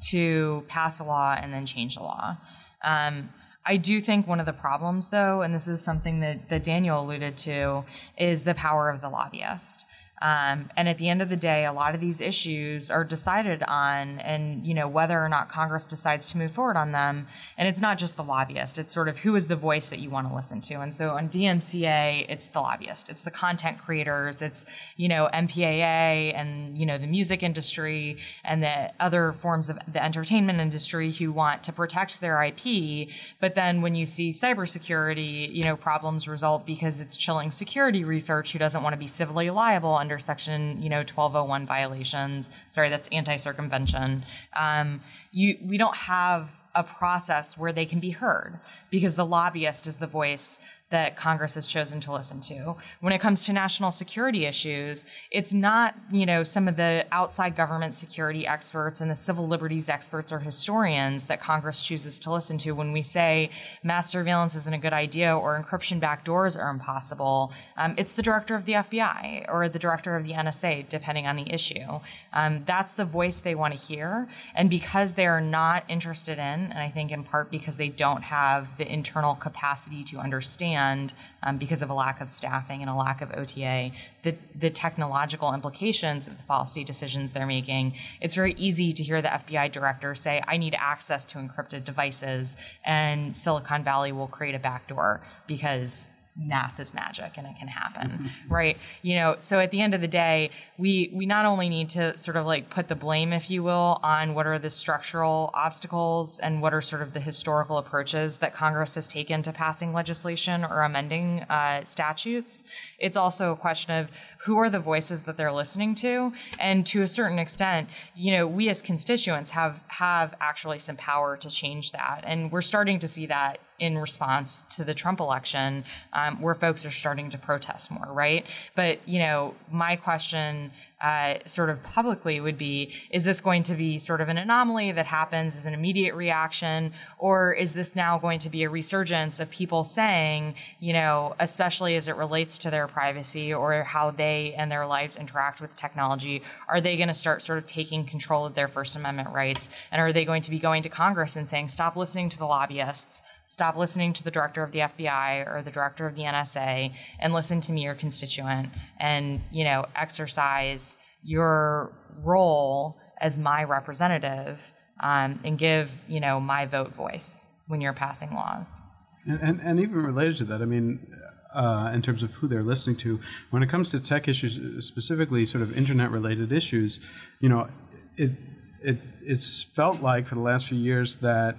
to pass a law and then change the law. Um, I do think one of the problems, though, and this is something that, that Daniel alluded to, is the power of the lobbyist. Um, and at the end of the day, a lot of these issues are decided on, and you know whether or not Congress decides to move forward on them. And it's not just the lobbyist; it's sort of who is the voice that you want to listen to. And so on D M C A, it's the lobbyist, it's the content creators, it's you know M P A A, and you know the music industry and the other forms of the entertainment industry who want to protect their I P. But then when you see cybersecurity, you know problems result because it's chilling security research who doesn't want to be civilly liable under Section, you know, twelve oh one violations. Sorry, that's anti-circumvention. Um, you, we don't have a process where they can be heard because the lobbyist is the voice that Congress has chosen to listen to. When it comes to national security issues, it's not, you know, some of the outside government security experts and the civil liberties experts or historians that Congress chooses to listen to when we say mass surveillance isn't a good idea or encryption backdoors are impossible. Um, it's the director of the F B I or the director of the N S A, depending on the issue. Um, that's the voice they want to hear. And because they are not interested in, and I think in part because they don't have the internal capacity to understand, um, because of a lack of staffing and a lack of O T A, the, the technological implications of the policy decisions they're making, it's very easy to hear the F B I director say, I need access to encrypted devices, and Silicon Valley will create a backdoor because math is magic and it can happen, right? You know, so at the end of the day, we we not only need to sort of like put the blame, if you will, on what are the structural obstacles and what are sort of the historical approaches that Congress has taken to passing legislation or amending uh, statutes. It's also a question of who are the voices that they're listening to, and to a certain extent, you know, we as constituents have have actually some power to change that, and we're starting to see that in response to the Trump election, um, where folks are starting to protest more, right? But, you know, my question uh, sort of publicly would be, is this going to be sort of an anomaly that happens as an immediate reaction, or is this now going to be a resurgence of people saying, you know, especially as it relates to their privacy or how they and their lives interact with technology, are they going to start sort of taking control of their First Amendment rights? And are they going to be going to Congress and saying, stop listening to the lobbyists, stop listening to the director of the F B I or the director of the N S A, and listen to me, your constituent, and, you know, exercise your role as my representative, um, and give, you know, my vote voice when you're passing laws. And, and, and even related to that, I mean, uh, in terms of who they're listening to, when it comes to tech issues, specifically sort of internet-related issues, you know, it it it's felt like for the last few years that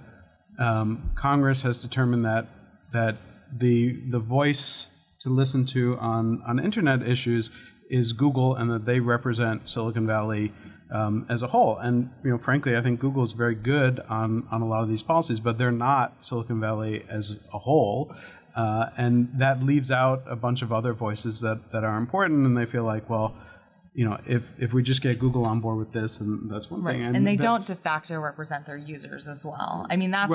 Um, Congress has determined that that the the voice to listen to on, on internet issues is Google, and that they represent Silicon Valley um, as a whole. And you know, frankly, I think Google is very good on, on a lot of these policies, but they're not Silicon Valley as a whole. Uh, and that leaves out a bunch of other voices that, that are important, and they feel like, well, you know, if, if we just get Google on board with this, then that's one right. thing. And, and they don't de facto represent their users as well. I mean, that's, right.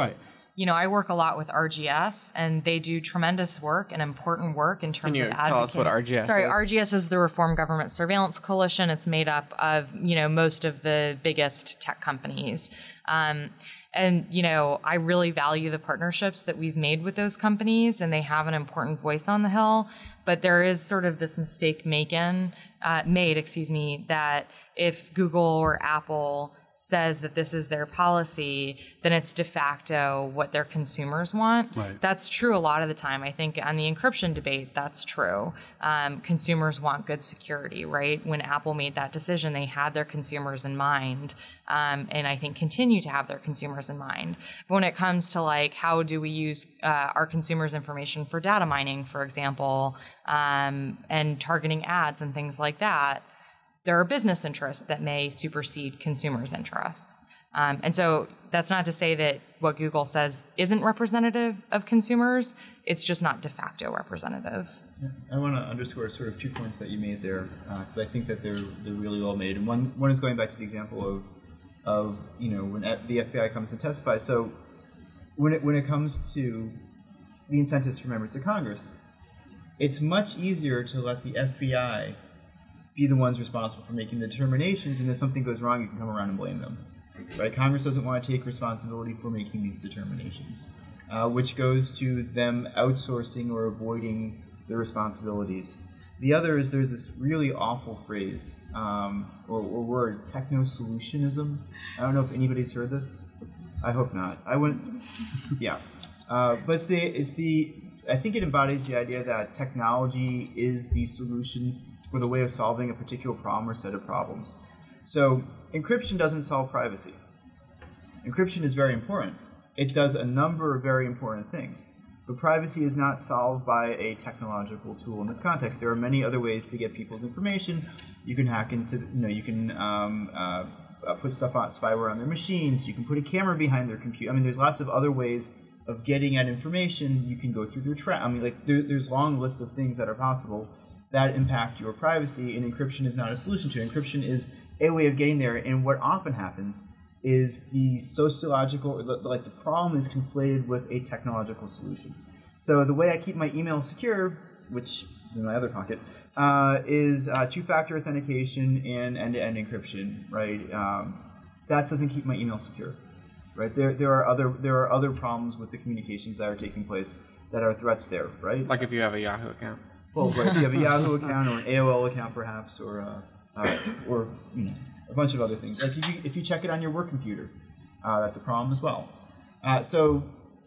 you know, I work a lot with R G S, and they do tremendous work and important work in terms Can you of advocating. tell us what R G S Sorry, is? R G S is the Reform Government Surveillance Coalition. It's made up of, you know, most of the biggest tech companies. Um, and, you know, I really value the partnerships that we've made with those companies, and they have an important voice on the Hill. But there is sort of this mistake making, uh, made, excuse me, that if Google or Apple says that this is their policy, then it's de facto what their consumers want. Right. That's true a lot of the time. I think on the encryption debate, that's true. Um, consumers want good security, right? When Apple made that decision, they had their consumers in mind, um, and I think continue to have their consumers in mind. But when it comes to like, how do we use uh, our consumers' information for data mining, for example, um, and targeting ads and things like that, there are business interests that may supersede consumers' interests. Um, and so that's not to say that what Google says isn't representative of consumers. It's just not de facto representative. Yeah. I want to underscore sort of two points that you made there, because uh, I think that they're they're really well made. And one one is going back to the example of of you know when the F B I comes and testifies. So when it when it comes to the incentives for members of Congress, it's much easier to let the F B I be the ones responsible for making the determinations, and if something goes wrong, you can come around and blame them. Right? Congress doesn't want to take responsibility for making these determinations, uh, which goes to them outsourcing or avoiding their responsibilities. The other is there's this really awful phrase um, or, or word, techno-solutionism. I don't know if anybody's heard this. I hope not. I wouldn't. Yeah, uh, but it's the it's the I think it embodies the idea that technology is the solution or the way of solving a particular problem or set of problems. So encryption doesn't solve privacy. Encryption is very important. It does a number of very important things. But privacy is not solved by a technological tool in this context. There are many other ways to get people's information. You can hack into, you know, you can um, uh, uh, put stuff on spyware on their machines. You can put a camera behind their computer. I mean, there's lots of other ways of getting at information. You can go through their trap. I mean, like there, there's long lists of things that are possible that impact your privacy, and encryption is not a solution to it. Encryption is a way of getting there, and what often happens is the sociological, like the problem is conflated with a technological solution. So the way I keep my email secure, which is in my other pocket, uh, is uh, two-factor authentication and end-to-end encryption, right? Um, that doesn't keep my email secure, right? There, there are other, there are other problems with the communications that are taking place that are threats there, right? Like if you have a Yahoo account. Well, right, if you have a Yahoo account or an A O L account, perhaps, or uh, uh, or you know, a bunch of other things. Like if you if you check it on your work computer, uh, that's a problem as well. Uh, so,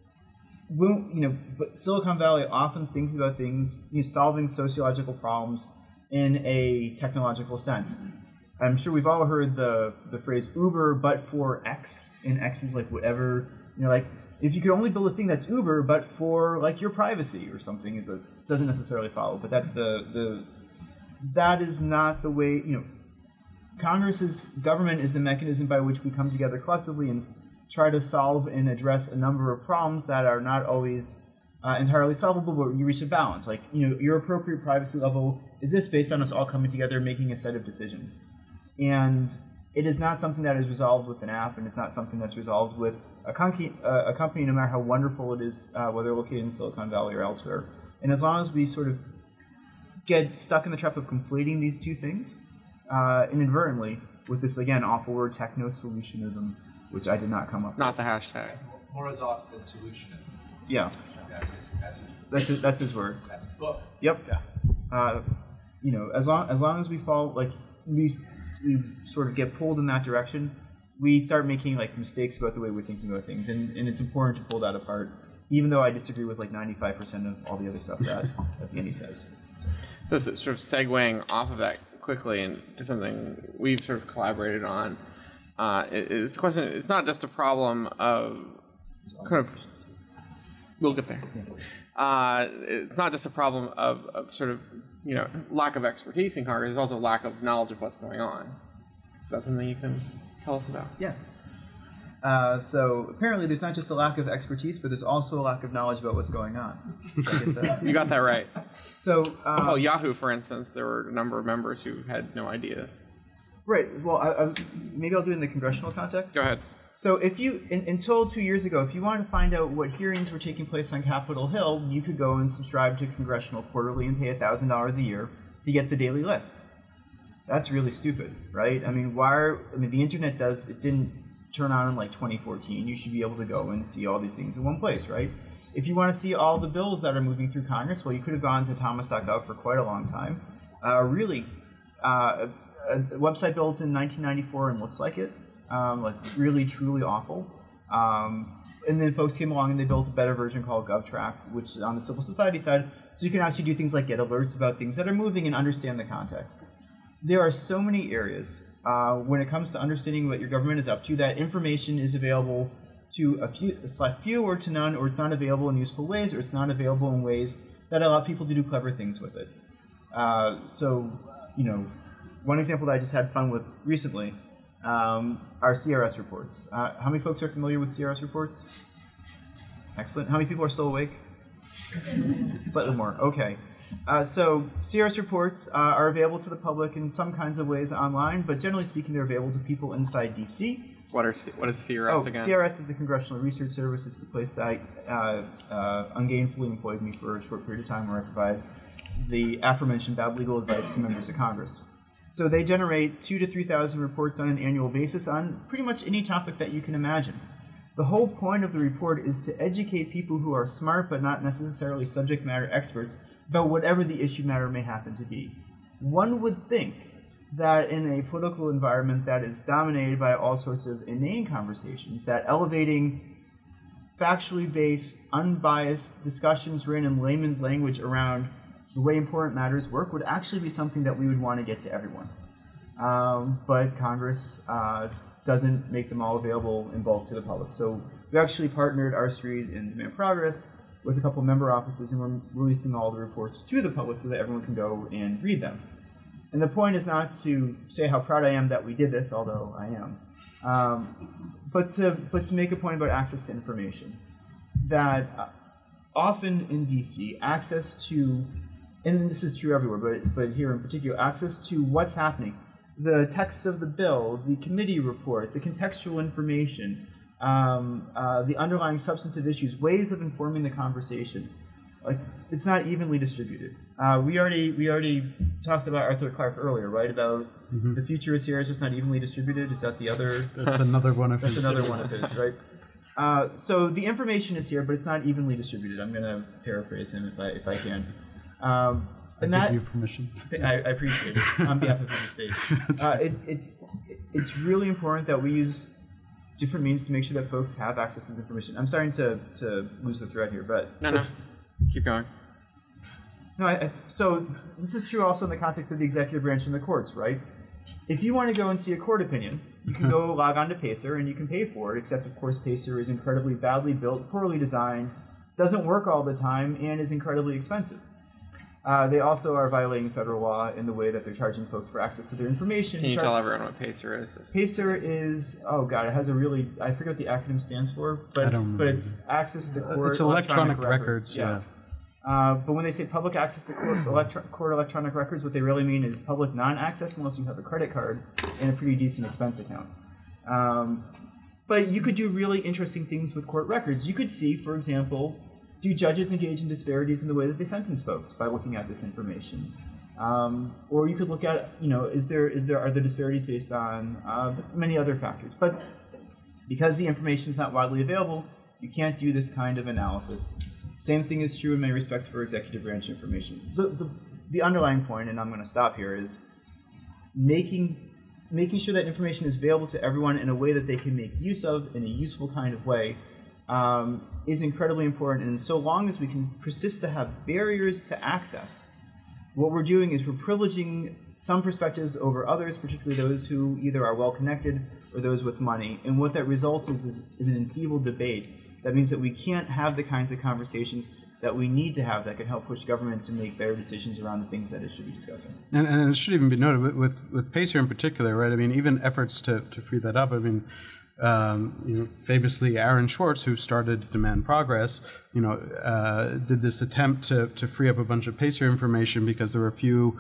when, you know, but Silicon Valley often thinks about things, you know, solving sociological problems in a technological sense. I'm sure we've all heard the the phrase Uber, but for X, and X is like whatever, you know, like if you could only build a thing that's Uber, but for like your privacy or something. The, doesn't necessarily follow, but that's the the that is not the way, you know, Congress's government is the mechanism by which we come together collectively and try to solve and address a number of problems that are not always uh, entirely solvable, but you reach a balance. Like, you know, your appropriate privacy level is this based on us all coming together and making a set of decisions. And it is not something that is resolved with an app, and it's not something that's resolved with a, con- uh, a company, no matter how wonderful it is, uh, whether located in Silicon Valley or elsewhere. And as long as we sort of get stuck in the trap of conflating these two things uh, inadvertently with this, again, awful word, techno-solutionism, which I did not come up It's not the hashtag. Morozov said solutionism. Yeah. That's his, that's his, That's his, that's his word. that's his book. Yep. Yeah. Uh, you know, as long as long as we fall, like we, we sort of get pulled in that direction, we start making like mistakes about the way we're thinking about things, and, and it's important to pull that apart. Even though I disagree with like ninety-five percent of all the other stuff that that Andy says. So sort of segueing off of that quickly into something we've sort of collaborated on. Uh, it, it's a question. It's not just a problem of kind of. We'll get there. Uh, it's not just a problem of, of sort of, you know, lack of expertise in Congress. It's also lack of knowledge of what's going on. Is that something you can tell us about? Yes. Uh, so apparently there's not just a lack of expertise, but there's also a lack of knowledge about what's going on. Did I get that? You got that right. So um, Oh, Yahoo, for instance, there were a number of members who had no idea. right. Well, I, I, maybe I'll do it in the congressional context. Go ahead. So if you, in, until two years ago, if you wanted to find out what hearings were taking place on Capitol Hill, you could go and subscribe to Congressional Quarterly and pay one thousand dollars a year to get the daily list. That's really stupid, right? I mean, why are, I mean, the internet does, it didn't turn on in like twenty fourteen. You should be able to go and see all these things in one place, right? If you want to see all the bills that are moving through Congress, well, you could have gone to thomas dot gov for quite a long time. Uh, really, uh, a, a website built in nineteen ninety-four and looks like it, um, like really, truly awful. Um, and then folks came along and they built a better version called GovTrack, which is on the civil society side, so you can actually do things like get alerts about things that are moving and understand the context. There are so many areas uh, when it comes to understanding what your government is up to that information is available to a few, a select few or to none, or it's not available in useful ways, or it's not available in ways that allow people to do clever things with it. Uh, so, you know, one example that I just had fun with recently um, are C R S reports. Uh, how many folks are familiar with C R S reports? Excellent. How many people are still awake? Slightly more. Okay. Uh, so C R S reports uh, are available to the public in some kinds of ways online, but generally speaking, they're available to people inside D C. What are C- what is C R S oh, again? C R S is the Congressional Research Service. It's the place that uh, uh, ungainfully employed me for a short period of time, where I provide the aforementioned bad legal advice to members of Congress. So they generate two to three thousand reports on an annual basis on pretty much any topic that you can imagine. The whole point of the report is to educate people who are smart but not necessarily subject matter experts about whatever the issue matter may happen to be. One would think that in a political environment that is dominated by all sorts of inane conversations, that elevating factually based, unbiased discussions written in layman's language around the way important matters work would actually be something that we would want to get to everyone. Um, but Congress uh, doesn't make them all available in bulk to the public. So we actually partnered R Street and Demand Progress with a couple member offices, and we're releasing all the reports to the public so that everyone can go and read them. And the point is not to say how proud I am that we did this, although I am, um, but to but to make a point about access to information. That uh, often in D C, access to, and this is true everywhere, but but here in particular, access to what's happening, the text of the bill, the committee report, the contextual information, um, uh, the underlying substantive issues, ways of informing the conversation, like it's not evenly distributed. Uh, we already we already talked about Arthur Clarke earlier, right? About mm-hmm. the future of C R S just not evenly distributed. Is that the other? That's another one of that's his. another one of his, right? Uh, so the information is here, but it's not evenly distributed. I'm going to paraphrase him if I if I can. Um, and I that, give you permission. I, I appreciate it on behalf of the state. Uh, it, it's it's really important that we use different means to make sure that folks have access to this information. I'm starting to to lose the thread here, but no, no, keep going. No, I, I, so this is true also in the context of the executive branch and the courts, right? If you want to go and see a court opinion, you can go log on to Pacer and you can pay for it, except of course Pacer is incredibly badly built, poorly designed, doesn't work all the time, and is incredibly expensive. Uh, they also are violating federal law in the way that they're charging folks for access to their information. Can you Char- tell everyone what Pacer is? Pacer is, oh god, it has a really, I forget what the acronym stands for, but, I don't but it's access to court It's electronic, electronic records, yeah. yeah. Uh, but when they say public access to court, electro- court electronic records, what they really mean is public non-access unless you have a credit card and a pretty decent expense account. Um, but you could do really interesting things with court records. You could see, for example, do judges engage in disparities in the way that they sentence folks by looking at this information? Um, or you could look at, you know, is there is there are there disparities based on uh, many other factors? But because the information is not widely available, you can't do this kind of analysis. Same thing is true in many respects for executive branch information. The, the, the underlying point, and I'm going to stop here, is making, making sure that information is available to everyone in a way that they can make use of in a useful kind of way um, is incredibly important. And so long as we can persist to have barriers to access, what we're doing is we're privileging some perspectives over others, particularly those who either are well-connected or those with money. And what that results is, is, is an enfeebled debate. That means that we can't have the kinds of conversations that we need to have that can help push government to make better decisions around the things that it should be discussing. And, and it should even be noted with, with, with Pacer in particular, right? I mean, even efforts to, to free that up. I mean, Um, you know, famously, Aaron Swartz, who started Demand Progress, you know, uh, did this attempt to, to free up a bunch of PACER information because there were a few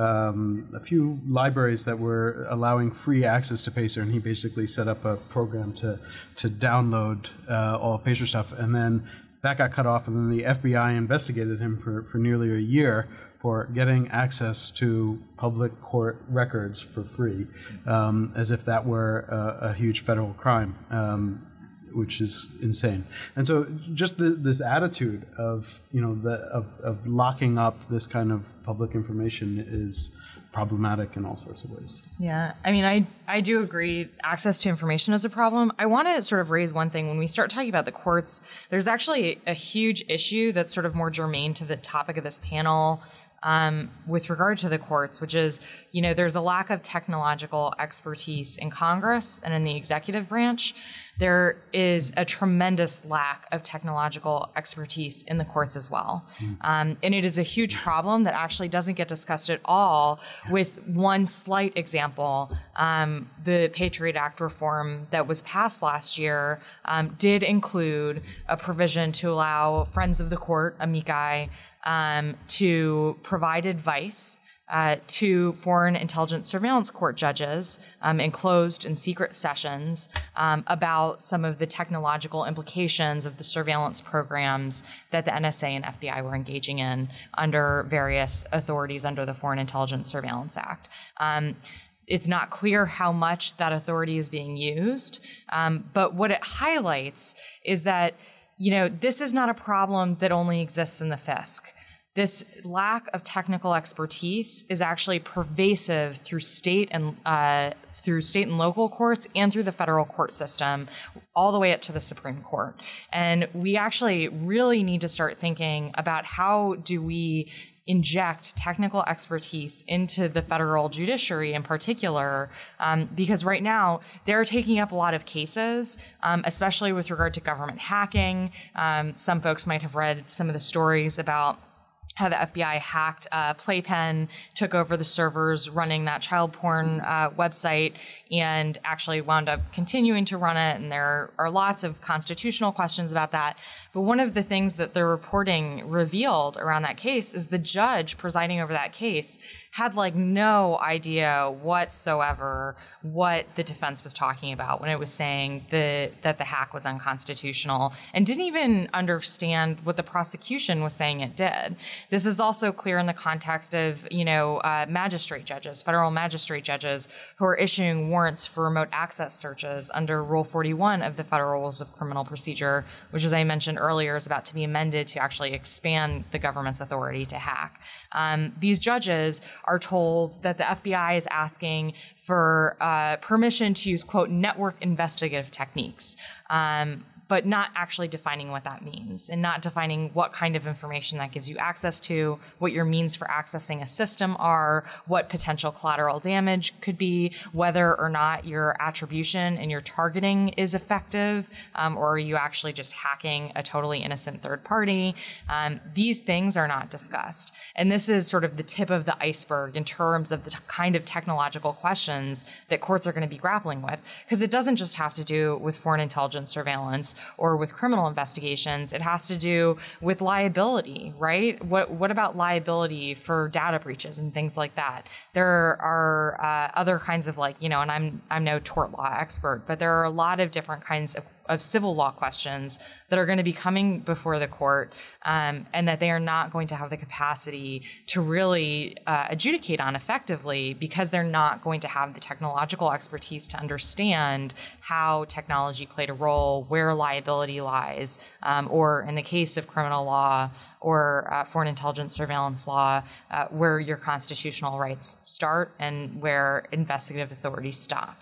um, a few libraries that were allowing free access to PACER, and he basically set up a program to to download uh, all PACER stuff, and then that got cut off, and then the F B I investigated him for, for nearly a year for getting access to public court records for free, um, as if that were a, a huge federal crime, um, which is insane. And so, just the, this attitude of you know the of, of locking up this kind of public information is problematic in all sorts of ways. Yeah, I mean, I I do agree access to information is a problem. I want to sort of raise one thing. When we start talking about the courts, there's actually a huge issue that's sort of more germane to the topic of this panel um, with regard to the courts, which is, you know, there's a lack of technological expertise in Congress and in the executive branch. There is a tremendous lack of technological expertise in the courts as well. Mm. Um, and it is a huge problem that actually doesn't get discussed at all, with one slight example. Um, the Patriot Act reform that was passed last year um, did include a provision to allow friends of the court, amici, um, to provide advice Uh, to foreign intelligence surveillance court judges um, in closed and secret sessions um, about some of the technological implications of the surveillance programs that the N S A and F B I were engaging in under various authorities under the Foreign Intelligence Surveillance Act. Um, It's not clear how much that authority is being used, um, but what it highlights is that, you know, this is not a problem that only exists in the FISC. This lack of technical expertise is actually pervasive through state and uh, through state and local courts and through the federal court system, all the way up to the Supreme Court. And we actually really need to start thinking about how do we inject technical expertise into the federal judiciary in particular, um, because right now they're taking up a lot of cases, um, especially with regard to government hacking. Um, some folks might have read some of the stories about how the F B I hacked uh, Playpen, took over the servers running that child porn uh, website, and actually wound up continuing to run it. And there are lots of constitutional questions about that. But one of the things that the reporting revealed around that case is the judge presiding over that case had like no idea whatsoever what the defense was talking about when it was saying the, that the hack was unconstitutional, and didn't even understand what the prosecution was saying it did. This is also clear in the context of, you know, uh, magistrate judges, federal magistrate judges who are issuing warrants for remote access searches under Rule forty-one of the Federal Rules of Criminal Procedure, which, as I mentioned earlier, is about to be amended to actually expand the government's authority to hack. Um, these judges are told that the F B I is asking for uh, permission to use, quote, network investigative techniques, um, but not actually defining what that means, and not defining what kind of information that gives you access to, what your means for accessing a system are, what potential collateral damage could be, whether or not your attribution and your targeting is effective, um, or are you actually just hacking a totally innocent third party. Um, these things are not discussed. And this is sort of the tip of the iceberg in terms of the t- kind of technological questions that courts are going to be grappling with, because it doesn't just have to do with foreign intelligence surveillance or with criminal investigations. It has to do with liability, right? What what about liability for data breaches and things like that? There are uh, other kinds of, like, you know, and I'm I'm no tort law expert, but there are a lot of different kinds of of civil law questions that are going to be coming before the court, um, and that they are not going to have the capacity to really uh, adjudicate on effectively, because they're not going to have the technological expertise to understand how technology played a role, where liability lies, um, or in the case of criminal law or uh, foreign intelligence surveillance law, uh, where your constitutional rights start and where investigative authorities stop.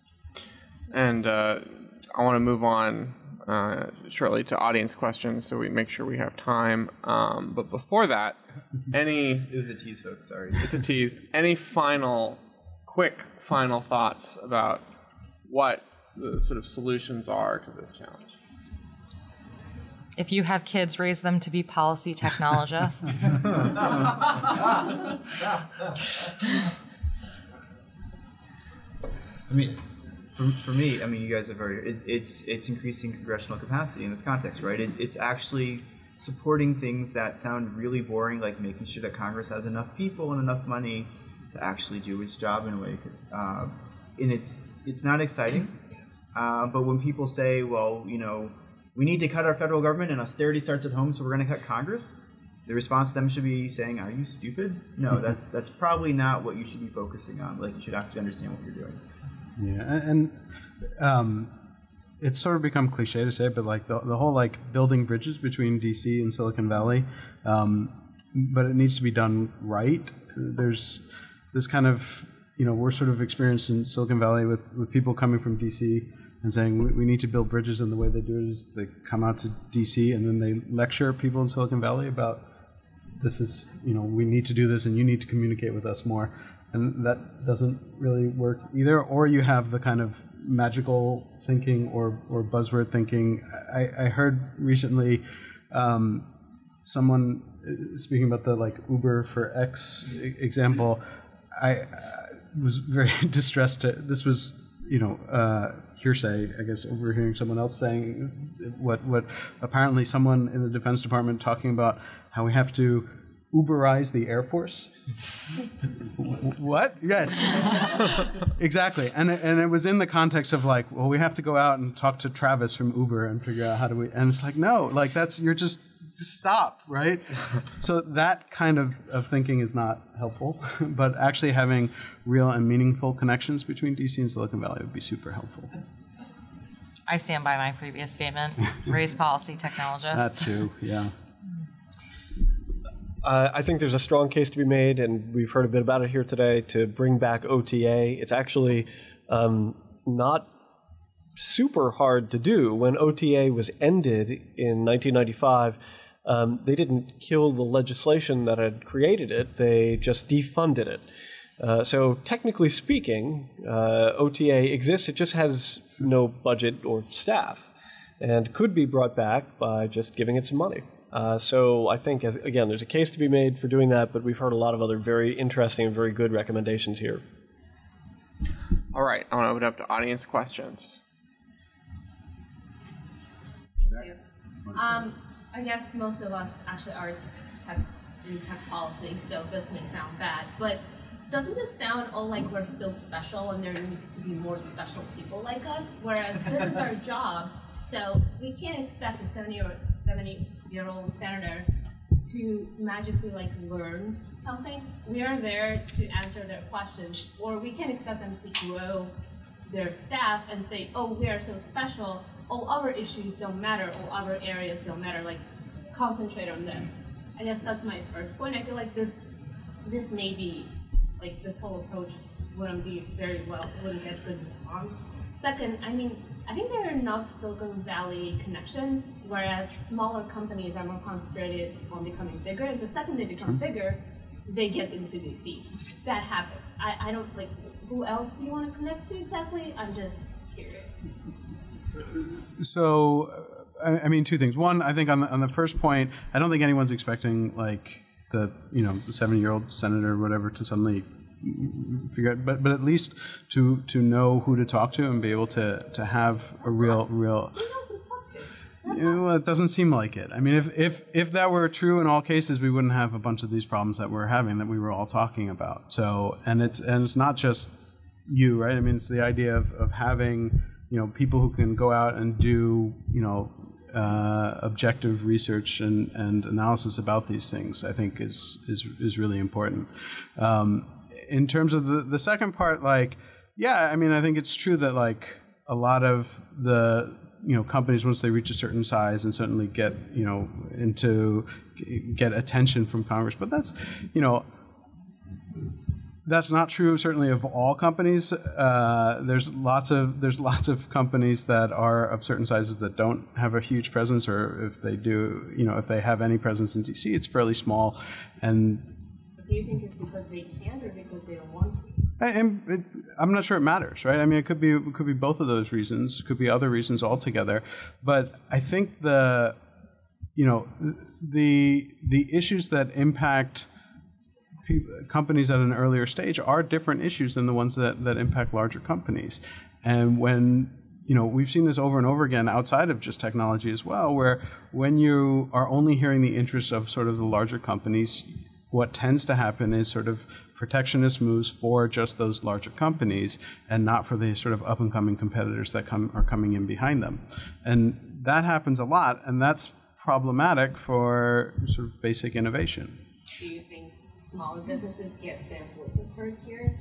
And uh, I want to move on uh, shortly to audience questions, so we make sure we have time. Um, but before that, any... It was a tease, folks, sorry. It's a tease. Any final, quick final thoughts about what the sort of solutions are to this challenge? If you have kids, raise them to be policy technologists. I mean, for, for me, I mean, you guys have already, it, it's it's increasing congressional capacity in this context, right? It, it's actually supporting things that sound really boring, like making sure that Congress has enough people and enough money to actually do its job in a way. Uh, and it's it's not exciting, uh, but when people say, well, you know, we need to cut our federal government and austerity starts at home, so we're going to cut Congress, the response to them should be saying, are you stupid? No, that's that's probably not what you should be focusing on. Like, you should actually understand what you're doing. Yeah, and um, it's sort of become cliche to say, but like the, the whole like building bridges between D C and Silicon Valley, um, but it needs to be done right. There's this kind of, you know, we're sort of experienced in Silicon Valley with, with people coming from D C and saying we, we need to build bridges, and the way they do it is they come out to D C and then they lecture people in Silicon Valley about this is, you know, we need to do this and you need to communicate with us more. And that doesn't really work either. Or you have the kind of magical thinking or, or buzzword thinking. I, I heard recently um, someone speaking about the like Uber for X example. I, I was very distressed. To, this was, you know, uh, hearsay, I guess, overhearing someone else saying what, what apparently someone in the Defense Department talking about how we have to Uberize the Air Force. What? Yes. Exactly. And it, and it was in the context of like, well, we have to go out and talk to Travis from Uber and figure out how do we, and it's like, no, like that's, you're just, just stop, right? So that kind of, of thinking is not helpful, but actually having real and meaningful connections between D C and Silicon Valley would be super helpful. I stand by my previous statement. Race policy technologists. That too, yeah. Uh, I think there's a strong case to be made, and we've heard a bit about it here today, to bring back O T A. It's actually um, not super hard to do. When O T A was ended in nineteen ninety-five, um, they didn't kill the legislation that had created it. They just defunded it. Uh, so technically speaking, uh, O T A exists. It just has no budget or staff, and could be brought back by just giving it some money. Uh, so I think, as, again, there's a case to be made for doing that, but we've heard a lot of other very interesting and very good recommendations here. All right, I want to open up to audience questions. Thank you. Um, I guess most of us actually are tech, in tech policy, so this may sound bad, but doesn't this sound all like we're so special and there needs to be more special people like us? Whereas this is our job, so we can't expect a seventy or seventy year old senator to magically like learn something. We are there to answer their questions, or we can't expect them to grow their staff and say, oh, we are so special, all other issues don't matter, all other areas don't matter, like concentrate on this. I guess that's my first point. I feel like this this may be, like this whole approach wouldn't be very well, wouldn't get good response. Second, I mean, I think there are enough Silicon Valley connections, whereas smaller companies are more concentrated on becoming bigger. And the second they become bigger, they get into D C. That happens. I, I don't, like, who else do you want to connect to exactly? I'm just curious. So, I, I mean, two things. One, I think on the, on the first point, I don't think anyone's expecting, like, the, you know, seventy-year-old senator or whatever to suddenly figure out, but but at least to to know who to talk to and be able to to have a real real. You know, it doesn't seem like it. I mean, if if if that were true in all cases, we wouldn't have a bunch of these problems that we're having that we were all talking about. So, and it's and it's not just you, right? I mean, it's the idea of of having, you know, people who can go out and do, you know, uh, objective research and, and analysis about these things, I think is is is really important. Um, in terms of the, the second part, like, yeah, I mean, I think it's true that like a lot of the, you know, companies, once they reach a certain size and certainly get, you know, into get attention from Congress, but that's, you know, that's not true certainly of all companies. Uh, there's lots of there's lots of companies that are of certain sizes that don't have a huge presence, or if they do, you know, if they have any presence in D C, it's fairly small. And do you think it's because they can't or because they don't want to? I, it, I'm not sure it matters, right? I mean, it could be it could be both of those reasons. It could be other reasons altogether. But I think the, you know, the the issues that impact pe- companies at an earlier stage are different issues than the ones that, that impact larger companies. And when, you know, we've seen this over and over again outside of just technology as well, where when you are only hearing the interests of sort of the larger companies, what tends to happen is sort of protectionist moves for just those larger companies and not for the sort of up-and-coming competitors that come are coming in behind them. And that happens a lot, and that's problematic for sort of basic innovation. Do you think smaller businesses get their voices heard here?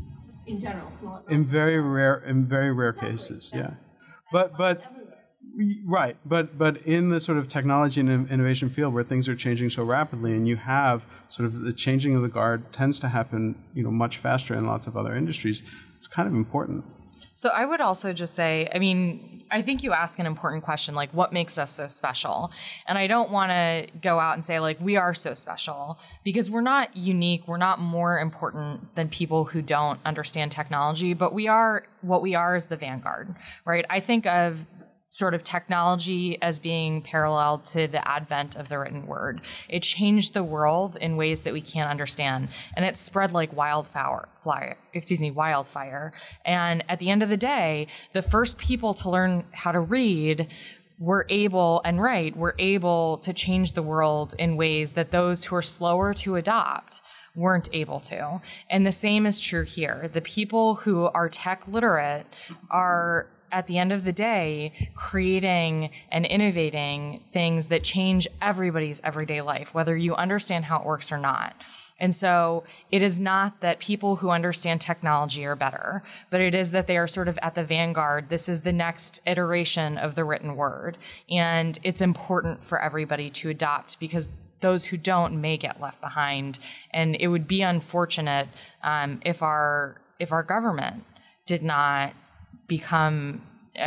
In general, small. In very rare, in very rare Exactly. cases, That's- yeah. But but everywhere. right, but but in the sort of technology and in- innovation field where things are changing so rapidly, and you have sort of the changing of the guard tends to happen, you know, much faster in lots of other industries. It's kind of important. So I would also just say, I mean, I think you ask an important question, like what makes us so special? And I don't want to go out and say like we are so special, because we're not unique. We're not more important than people who don't understand technology, but we are, what we are is the vanguard, right? I think of sort of technology as being parallel to the advent of the written word. It changed the world in ways that we can't understand, and it spread like wildfire, fly, excuse me, wildfire. And at the end of the day, the first people to learn how to read were able and write were able to change the world in ways that those who are slower to adopt weren't able to. And the same is true here. The people who are tech literate are, at the end of the day, creating and innovating things that change everybody's everyday life, whether you understand how it works or not. And so it is not that people who understand technology are better, but it is that they are sort of at the vanguard. This is the next iteration of the written word. And it's important for everybody to adopt, because those who don't may get left behind. And it would be unfortunate um, if our if our government did not become,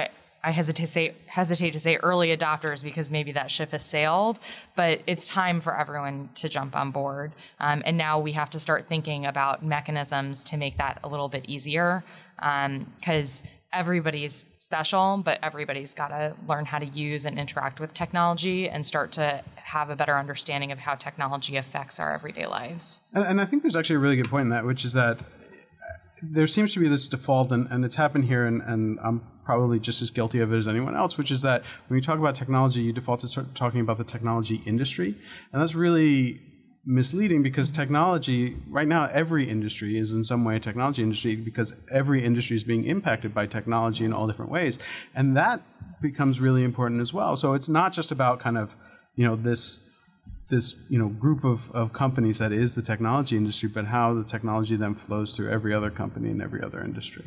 I hesitate to say hesitate to say early adopters, because maybe that ship has sailed, but it's time for everyone to jump on board. Um, and now we have to start thinking about mechanisms to make that a little bit easier, because um, everybody's special, but everybody's got to learn how to use and interact with technology and start to have a better understanding of how technology affects our everyday lives. And, and I think there's actually a really good point in that, which is that there seems to be this default, and, and it's happened here, and, and I'm probably just as guilty of it as anyone else, which is that when you talk about technology, you default to start talking about the technology industry. And that's really misleading, because technology, right now, every industry is in some way a technology industry, because every industry is being impacted by technology in all different ways. And that becomes really important as well. So it's not just about kind of, you know, this this you know group of, of companies that is the technology industry, but how the technology then flows through every other company and every other industry.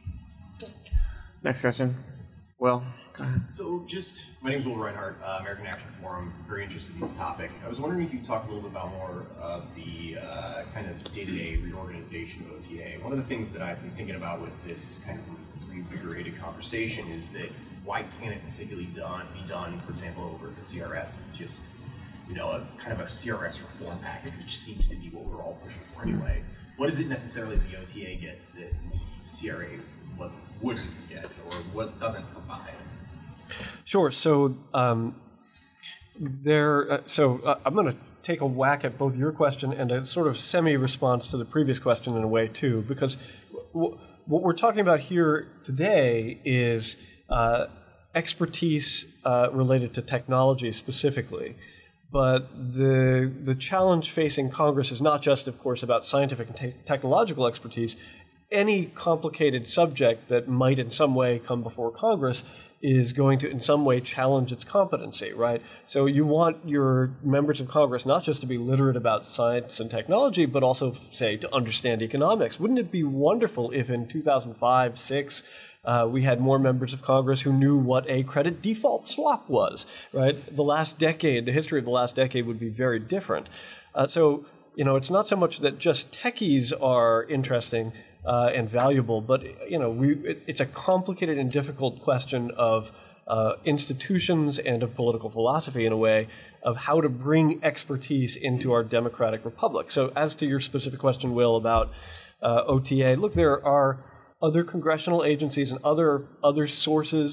Next question. Will, go ahead. So just, my name is Will Reinhardt, uh, American Action Forum, very interested in this topic. I was wondering if you could talk a little bit about more of the uh, kind of day-to-day reorganization of O T A. One of the things that I've been thinking about with this kind of reinvigorated conversation is that why can't it particularly done, be done, for example, over the C R S, just, you know, a kind of a C R S reform package, which seems to be what we're all pushing for anyway. What is it necessarily the O T A gets that the C R A wouldn't get, or what doesn't provide? Sure. So um, there. Uh, so uh, I'm going to take a whack at both your question and a sort of semi-response to the previous question in a way too, because w- what we're talking about here today is uh, expertise uh, related to technology specifically. But the the challenge facing Congress is not just, of course, about scientific and te- technological expertise. Any complicated subject that might in some way come before Congress is going to in some way challenge its competency, right? So you want your members of Congress not just to be literate about science and technology, but also, say, to understand economics. Wouldn't it be wonderful if in two thousand five, six, Uh, we had more members of Congress who knew what a credit default swap was, right? The last decade, the history of the last decade would be very different. Uh, so, you know, it's not so much that just techies are interesting uh, and valuable, but, you know, we, it, it's a complicated and difficult question of uh, institutions and of political philosophy, in a way, of how to bring expertise into our democratic republic. So as to your specific question, Will, about uh, O T A, look, there are other congressional agencies and other other sources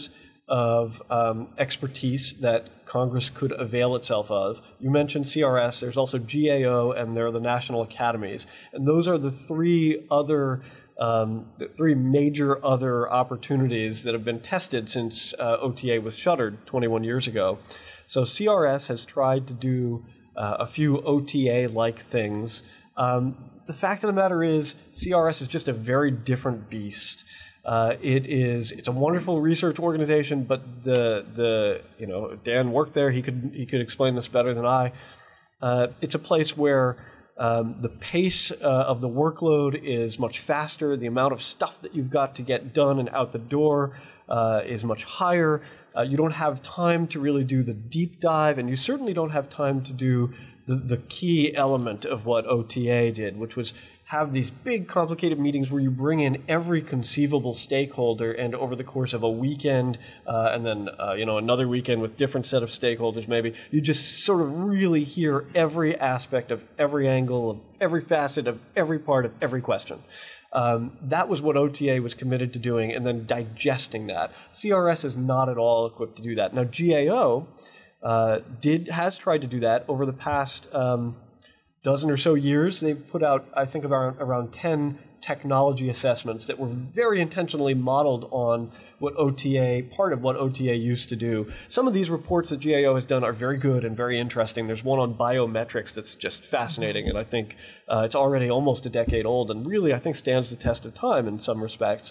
of um, expertise that Congress could avail itself of. You mentioned C R S, there's also G A O, and there are the national academies. And those are the three other, um, the three major other opportunities that have been tested since uh, O T A was shuttered twenty-one years ago. So C R S has tried to do uh, a few O T A-like things. Um, the fact of the matter is, C R S is just a very different beast. Uh, it is it's a wonderful research organization, but the the you know Dan worked there. He could he could explain this better than I. Uh, it's a place where um, the pace uh, of the workload is much faster. The amount of stuff that you've got to get done and out the door uh, is much higher. Uh, you don't have time to really do the deep dive, and you certainly don't have time to do the, the key element of what O T A did, which was have these big, complicated meetings where you bring in every conceivable stakeholder, and over the course of a weekend, uh, and then uh, you know another weekend with different set of stakeholders, maybe you just sort of really hear every aspect of every angle of every facet of every part of every question. Um, that was what O T A was committed to doing, and then digesting that. C R S is not at all equipped to do that. Now, G A O uh, did has tried to do that over the past Um, dozen or so years. They've put out, I think, about around ten technology assessments that were very intentionally modeled on what O T A, part of what O T A used to do. Some of these reports that G A O has done are very good and very interesting. There's one on biometrics that's just fascinating, and I think uh, it's already almost a decade old and really, I think, stands the test of time in some respects.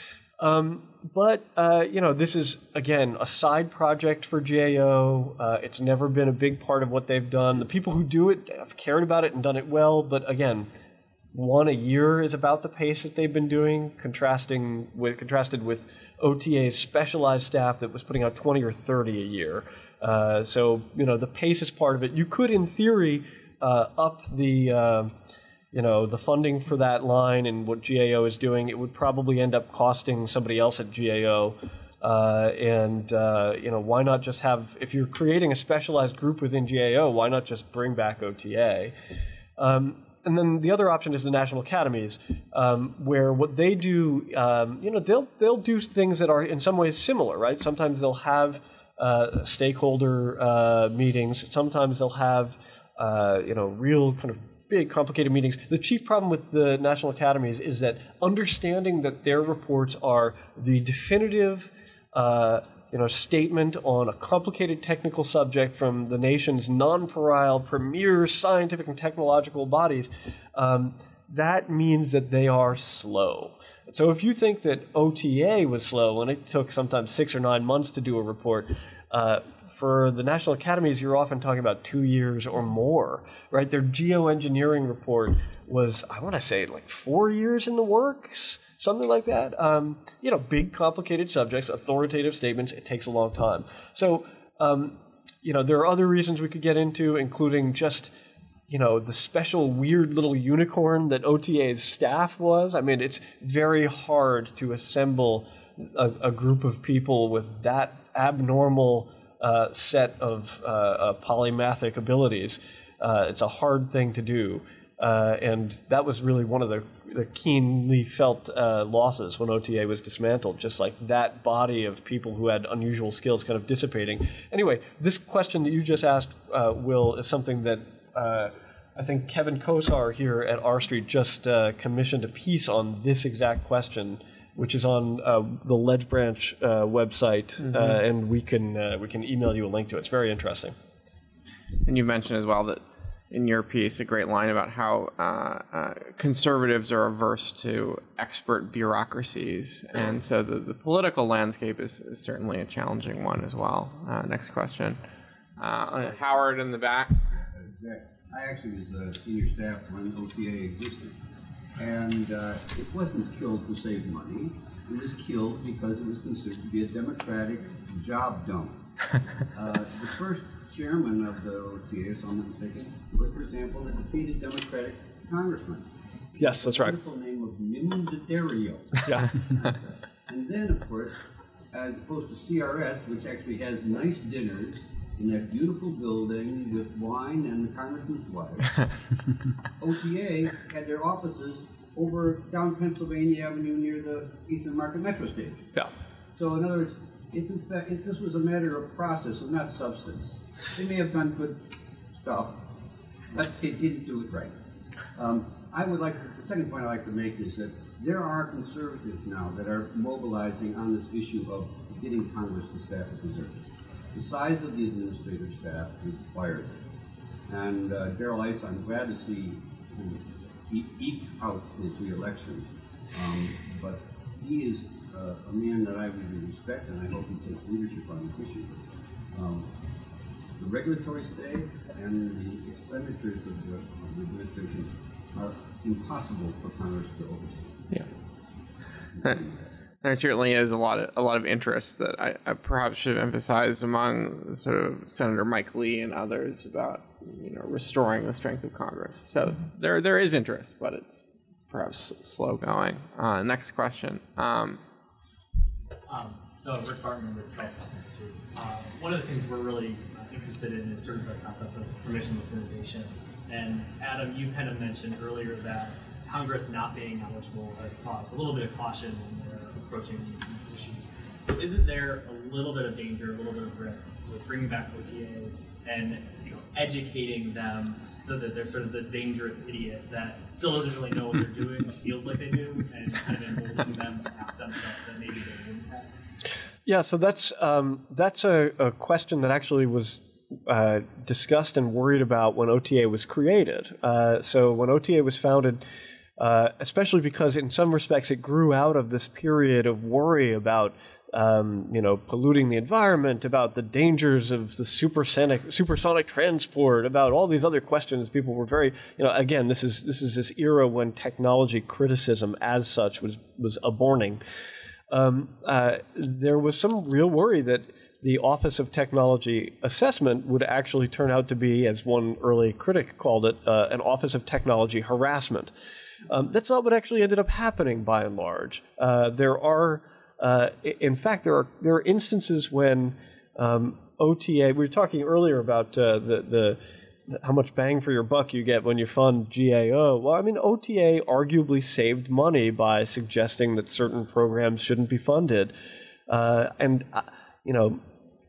Um, but, uh, you know, this is, again, a side project for G A O. Uh, it's never been a big part of what they've done. The people who do it have cared about it and done it well, but again, one a year is about the pace that they've been doing, contrasting with, contrasted with O T A's specialized staff that was putting out twenty or thirty a year. Uh, so, you know, the pace is part of it. You could, in theory, uh, up the... Uh, you know, the funding for that line and what G A O is doing. It would probably end up costing somebody else at G A O. Uh, and, uh, you know, why not just have, if you're creating a specialized group within G A O, why not just bring back O T A? Um, and then the other option is the national academies, um, where what they do, um, you know, they'll, they'll do things that are in some ways similar, right? Sometimes they'll have uh, stakeholder uh, meetings. Sometimes they'll have, uh, you know, real kind of big, complicated meetings. The chief problem with the national academies is that understanding that their reports are the definitive uh, you know, statement on a complicated technical subject from the nation's non-pareil premier scientific and technological bodies, um, that means that they are slow. So if you think that O T A was slow, and it took sometimes six or nine months to do a report, uh, for the national academies, you're often talking about two years or more, right? Their geoengineering report was, I want to say, like four years in the works, something like that. Um, you know, big, complicated subjects, authoritative statements. It takes a long time. So, um, you know, there are other reasons we could get into, including just, you know, the special weird little unicorn that O T A's staff was. I mean, it's very hard to assemble a, a group of people with that abnormal Uh, set of uh, uh, polymathic abilities. Uh, it's a hard thing to do. Uh, and that was really one of the, the keenly felt uh, losses when O T A was dismantled, just like that body of people who had unusual skills kind of dissipating. Anyway, this question that you just asked, uh, Will, is something that uh, I think Kevin Kosar here at R Street just uh, commissioned a piece on this exact question, which is on uh, the Ledge Branch uh, website, mm-hmm. uh, and we can uh, we can email you a link to it. It's very interesting. And you mentioned as well that in your piece a great line about how uh, uh, conservatives are averse to expert bureaucracies, and so the, the political landscape is, is certainly a challenging one as well. Uh, next question, uh, Howard in the back. I actually was a senior staff when O T A existed. And uh, it wasn't killed to save money. It was killed because it was considered to be a democratic job dump. Uh, the first chairman of the O T A, if I'm not mistaken, was, for example, a defeated Democratic congressman. Yes, that's right. The wonderful name of Nimdario. Yeah. And then, of course, as opposed to C R S, which actually has nice dinners in that beautiful building with wine and the congressman's wife, O T A had their offices over down Pennsylvania Avenue near the Eastern Market Metro Station. Yeah. So in other words, if in fact, if this was a matter of process and not substance, they may have done good stuff, but they didn't do it right. Um, I would like, the second point I'd like to make is that there are conservatives now that are mobilizing on this issue of getting Congress to staff a conservative. The size of the administrative staff requires it. And uh, Darrell Ice, I'm glad to see him e eke out his reelection. Um, but he is uh, a man that I really respect, and I hope he takes leadership on this issue. Um, the regulatory state and the expenditures of the, of the administration are impossible for Congress to oversee. Yeah. There certainly is a lot of a lot of interest that I, I perhaps should have emphasized among sort of Senator Mike Lee and others about, you know, restoring the strength of Congress. So there there is interest, but it's perhaps slow going. Uh, next question. Um, um, so Rick Barton with Charles Institute. Uh, one of the things we're really uh, interested in is sort of the concept of permissionless innovation. And Adam, you kind of mentioned earlier that Congress not being eligible has caused a little bit of caution when they're approaching these, these issues. So isn't there a little bit of danger, a little bit of risk with bringing back O T A and, you know, educating them so that they're sort of the dangerous idiot that still doesn't really know what they're doing, but feels like they do, and kind of emboldening them to act on stuff that maybe they wouldn't have? Yeah, so that's um, that's a, a question that actually was uh, discussed and worried about when O T A was created. Uh, so when O T A was founded, Uh, especially because in some respects it grew out of this period of worry about, um, you know, polluting the environment, about the dangers of the supersonic, supersonic transport, about all these other questions. People were very, you know, again, this is this is this era when technology criticism as such was was aborning. Um, uh, there was some real worry that the Office of Technology Assessment would actually turn out to be, as one early critic called it, uh, an Office of Technology Harassment. Um, that's not what actually ended up happening, by and large. Uh, there are, uh, in fact, there are there are instances when um, O T A. We were talking earlier about uh, the, the the how much bang for your buck you get when you fund G A O. Well, I mean, O T A arguably saved money by suggesting that certain programs shouldn't be funded, uh, and uh, you know,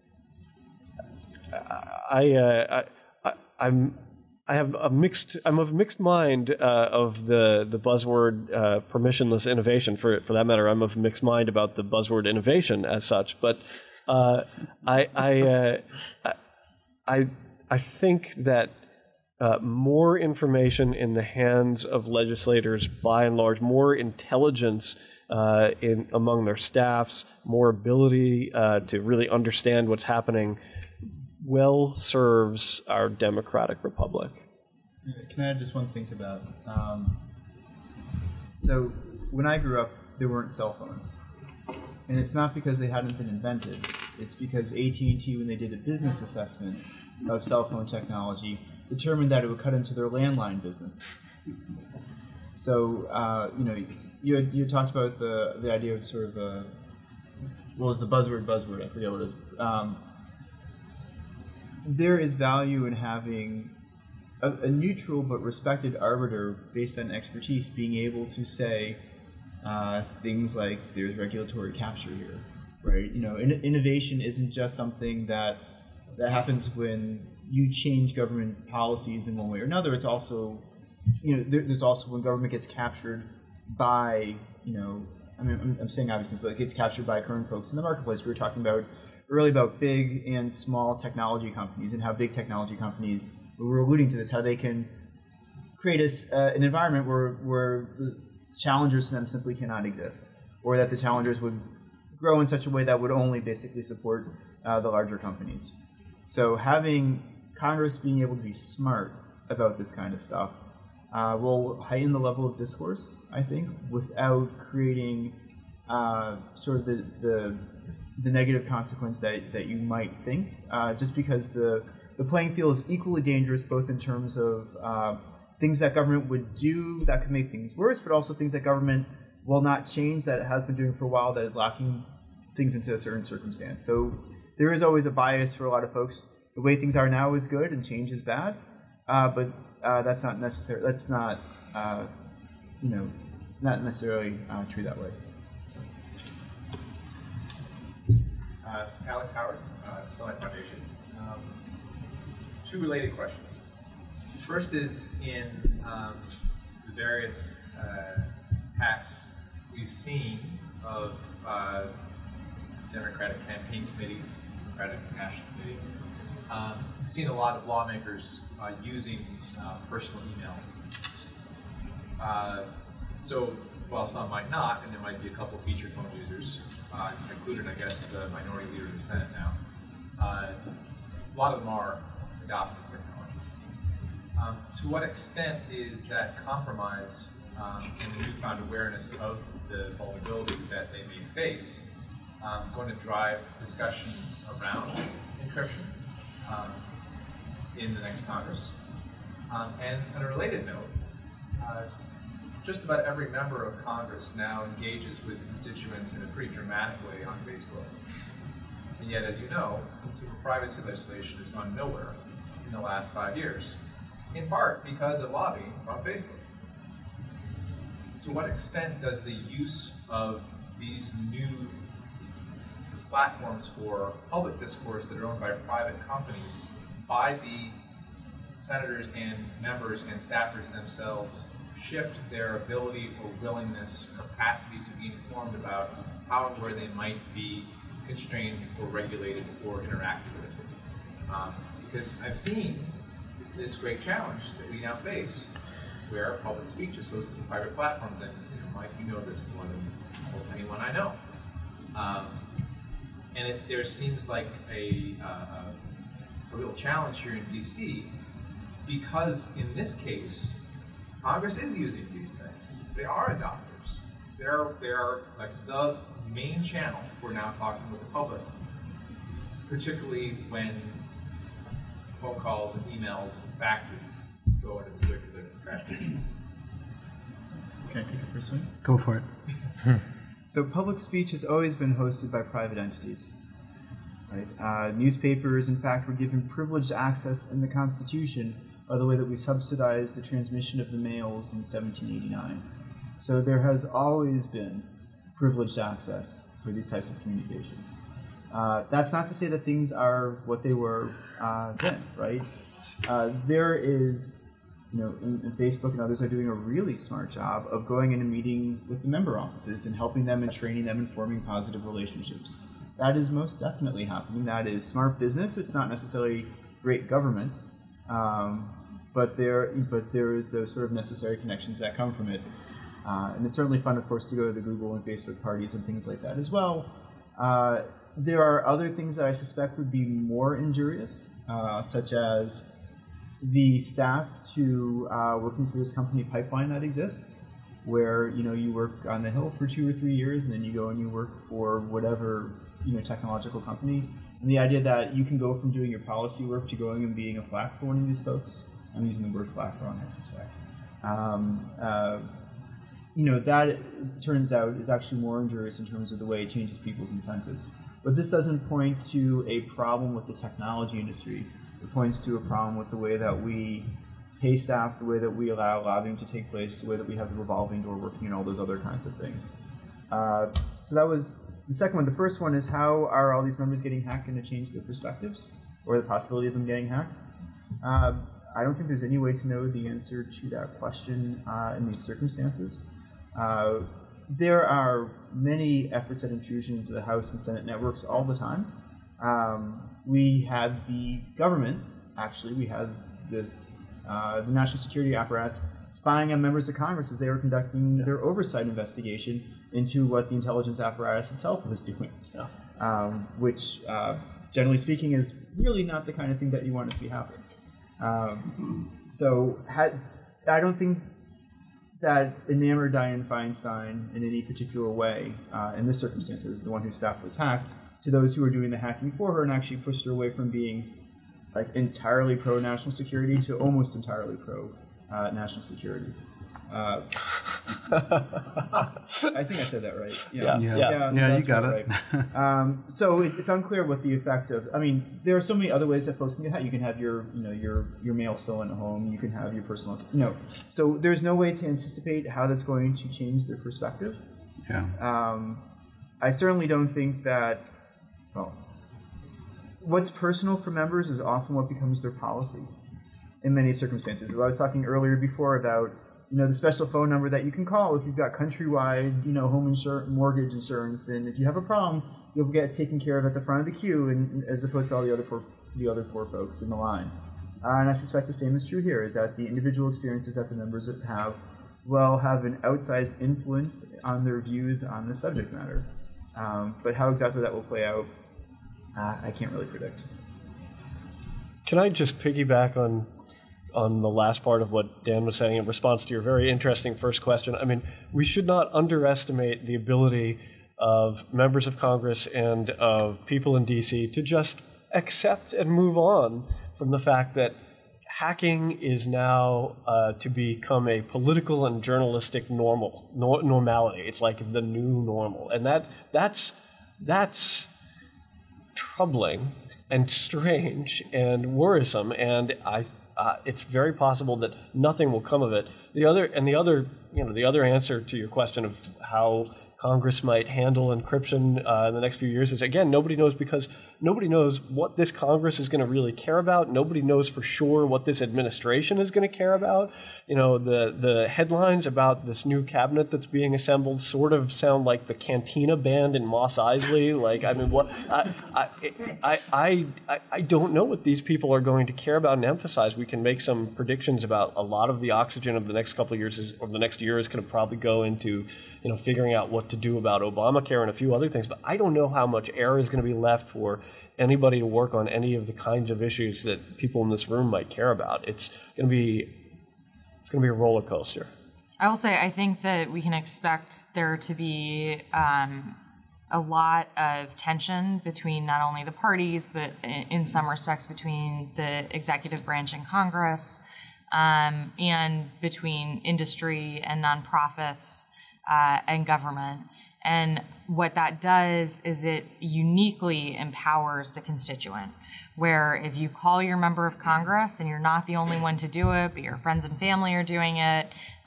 I, uh, I, I I'm. I have a mixed. I'm of mixed mind uh, of the the buzzword uh, permissionless innovation. For for that matter, I'm of mixed mind about the buzzword innovation as such. But uh, I I, uh, I I think that uh, more information in the hands of legislators, by and large, more intelligence uh, in among their staffs, more ability uh, to really understand what's happening, well serves our democratic republic. Can I add just one thing to that? Um, so when I grew up, there weren't cell phones. And it's not because they hadn't been invented. It's because A T and T, when they did a business assessment of cell phone technology, determined that it would cut into their landline business. So, uh, you know, you had, you had talked about the, the idea of sort of a, what was the buzzword buzzword? I forget what it is. Um, there is value in having a, a neutral but respected arbiter based on expertise being able to say uh, things like there's regulatory capture here, right? You know, in, innovation isn't just something that that happens when you change government policies in one way or another. It's also, you know, there, there's also when government gets captured by, you know, I mean, I'm, I'm saying obviously, but it gets captured by current folks in the marketplace. We were talking about earlier about big and small technology companies and how big technology companies, we were alluding to this, how they can create a, uh, an environment where, where the challengers to them simply cannot exist, or that the challengers would grow in such a way that would only basically support uh, the larger companies. So having Congress being able to be smart about this kind of stuff uh, will heighten the level of discourse, I think, without creating uh, sort of the, the the negative consequence that, that you might think, uh, just because the, the playing field is equally dangerous, both in terms of uh, things that government would do that could make things worse, but also things that government will not change, that it has been doing for a while, that is locking things into a certain circumstance. So there is always a bias for a lot of folks. The way things are now is good and change is bad, uh, but uh, that's not necessary. That's not, uh, you know, not necessarily uh, true that way. So. Uh, Alex Howard, uh, Sunlight Foundation. Um, two related questions. First is in um, the various uh, hacks we've seen of uh, Democratic Campaign Committee, Democratic National Committee. Um, we've seen a lot of lawmakers uh, using uh, personal email. Uh, so while some might not, and there might be a couple feature phone users, uh, including, I guess, the minority leader in the Senate now, uh, a lot of them are adopting technologies. Um, to what extent is that compromise um, and the newfound awareness of the vulnerability that they may face um, going to drive discussion around encryption um, in the next Congress? Um, and on a related note, uh, just about every member of Congress now engages with constituents in a pretty dramatic way on Facebook. And yet, as you know, consumer privacy legislation has gone nowhere in the last five years, in part because of lobbying on Facebook. To what extent does the use of these new platforms for public discourse that are owned by private companies by the senators and members and staffers themselves shift their ability or willingness, capacity to be informed about how and where they might be constrained or regulated or interacted with? Um, because I've seen this great challenge that we now face where public speech is hosted in private platforms, and you know, Mike, you know this more than almost anyone I know. Um, and it, there seems like a, uh, a real challenge here in D C because in this case, Congress is using these things. They are adopters. They're, they're like the main channel for now talking with the public, particularly when phone calls and emails and faxes go into the circular trash can. Can I take it for a swing? Go for it. So public speech has always been hosted by private entities. Right? Uh, newspapers, in fact, were given privileged access in the Constitution by the way that we subsidized the transmission of the mails in seventeen eighty-nine. So there has always been privileged access for these types of communications. Uh, that's not to say that things are what they were uh, then, right? Uh, there is, you know, and, and Facebook and others are doing a really smart job of going in and meeting with the member offices and helping them and training them and forming positive relationships. That is most definitely happening. That is smart business. It's not necessarily great government, um, but there, but there is those sort of necessary connections that come from it. Uh, and it's certainly fun, of course, to go to the Google and Facebook parties and things like that as well. Uh, there are other things that I suspect would be more injurious, uh, such as the staff to uh, working for this company pipeline that exists, where you know you work on the Hill for two or three years, and then you go and you work for whatever you know technological company. And the idea that you can go from doing your policy work to going and being a flack for one of these folks. I'm using the word flack wrong, I suspect. Um, uh, you know, that, it turns out, is actually more injurious in terms of the way it changes people's incentives. But this doesn't point to a problem with the technology industry. It points to a problem with the way that we pay staff, the way that we allow lobbying to take place, the way that we have the revolving door working, and all those other kinds of things. Uh, so that was the second one. The first one is, how are all these members getting hacked and to change their perspectives, or the possibility of them getting hacked? Uh, I don't think there's any way to know the answer to that question uh, in these circumstances. Uh, there are many efforts at intrusion into the House and Senate networks all the time. Um, we had the government, actually, we had this, uh, the national security apparatus spying on members of Congress as they were conducting their oversight investigation into what the intelligence apparatus itself was doing, Yeah. um, which, uh, generally speaking, is really not the kind of thing that you want to see happen. Um, so had, I don't think that enamored Dianne Feinstein in any particular way, uh, in this circumstance, is the one whose staff was hacked, to those who were doing the hacking for her and actually pushed her away from being like entirely pro-national security to almost entirely pro-national uh, security. Uh, I think I said that right. Yeah, Yeah, yeah, yeah, yeah you got right, it. Right. um, so it, it's unclear what the effect of. I mean, there are so many other ways that folks can get hacked. You can have your, you know, your your mail stolen at home. You can have your personal, you know. So there's no way to anticipate how that's going to change their perspective. Yeah. Um, I certainly don't think that well, what's personal for members is often what becomes their policy in many circumstances. I was talking earlier before about, you know, the special phone number that you can call if you've got countrywide, you know, home insurance, mortgage insurance, and if you have a problem, you'll get it taken care of at the front of the queue, and as opposed to all the other poor, the other poor folks in the line. Uh, and I suspect the same is true here, is that the individual experiences that the members have will have an outsized influence on their views on the subject matter. Um, but how exactly that will play out, uh, I can't really predict. Can I just piggyback on on the last part of what Dan was saying in response to your very interesting first question? I mean, we should not underestimate the ability of members of Congress and of people in D C to just accept and move on from the fact that hacking is now uh, to become a political and journalistic normal nor- normality. It's like the new normal, and that that's that's troubling and strange and worrisome. And I, uh, it's very possible that nothing will come of it. The other and the other, you know, the other answer to your question of how Congress might handle encryption uh, in the next few years is, again, nobody knows, because nobody knows what this Congress is going to really care about. Nobody knows for sure what this administration is going to care about. You know, the, the headlines about this new cabinet that's being assembled sort of sound like the Cantina Band in Mos Eisley. Like, I mean, what I, I, I, I, I, I don't know what these people are going to care about and emphasize. We can make some predictions about a lot of the oxygen of the next couple of years is, or the next year is going to probably go into, you know, figuring out what to do about Obamacare and a few other things, but I don't know how much air is going to be left for anybody to work on any of the kinds of issues that people in this room might care about. It's going to be it's going to be a roller coaster. I will say, I think that we can expect there to be um, a lot of tension between not only the parties, but in some respects between the executive branch and Congress, um, and between industry and nonprofits Uh, and government. And what that does is it uniquely empowers the constituent, where if you call your member of Congress and you're not the only one to do it, but your friends and family are doing it,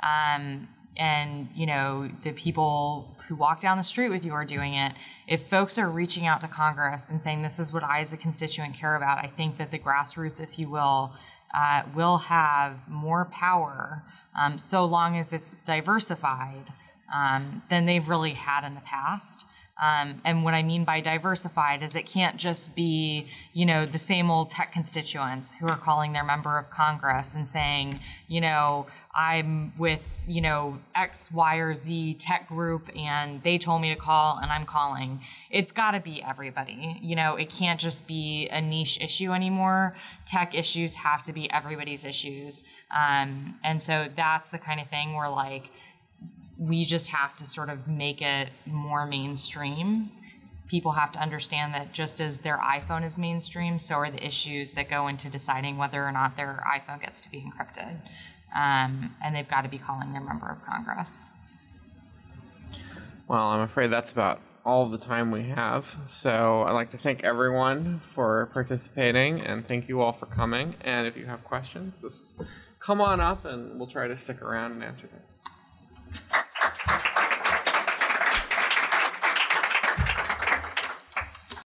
um, and you know the people who walk down the street with you are doing it, if folks are reaching out to Congress and saying, this is what I as a constituent care about, I think that the grassroots, if you will, uh, will have more power, um, so long as it's diversified, Um, than they've really had in the past. Um, and what I mean by diversified is it can't just be, you know, the same old tech constituents who are calling their member of Congress and saying, you know, I'm with, you know, X, Y, or Z tech group and they told me to call and I'm calling. It's got to be everybody. You know, it can't just be a niche issue anymore. Tech issues have to be everybody's issues. Um, and so that's the kind of thing where, like, we just have to sort of make it more mainstream. People have to understand that just as their iPhone is mainstream, so are the issues that go into deciding whether or not their iPhone gets to be encrypted. Um, and they've got to be calling their member of Congress. Well, I'm afraid that's about all the time we have. So I'd like to thank everyone for participating, and thank you all for coming. And if you have questions, just come on up and we'll try to stick around and answer them.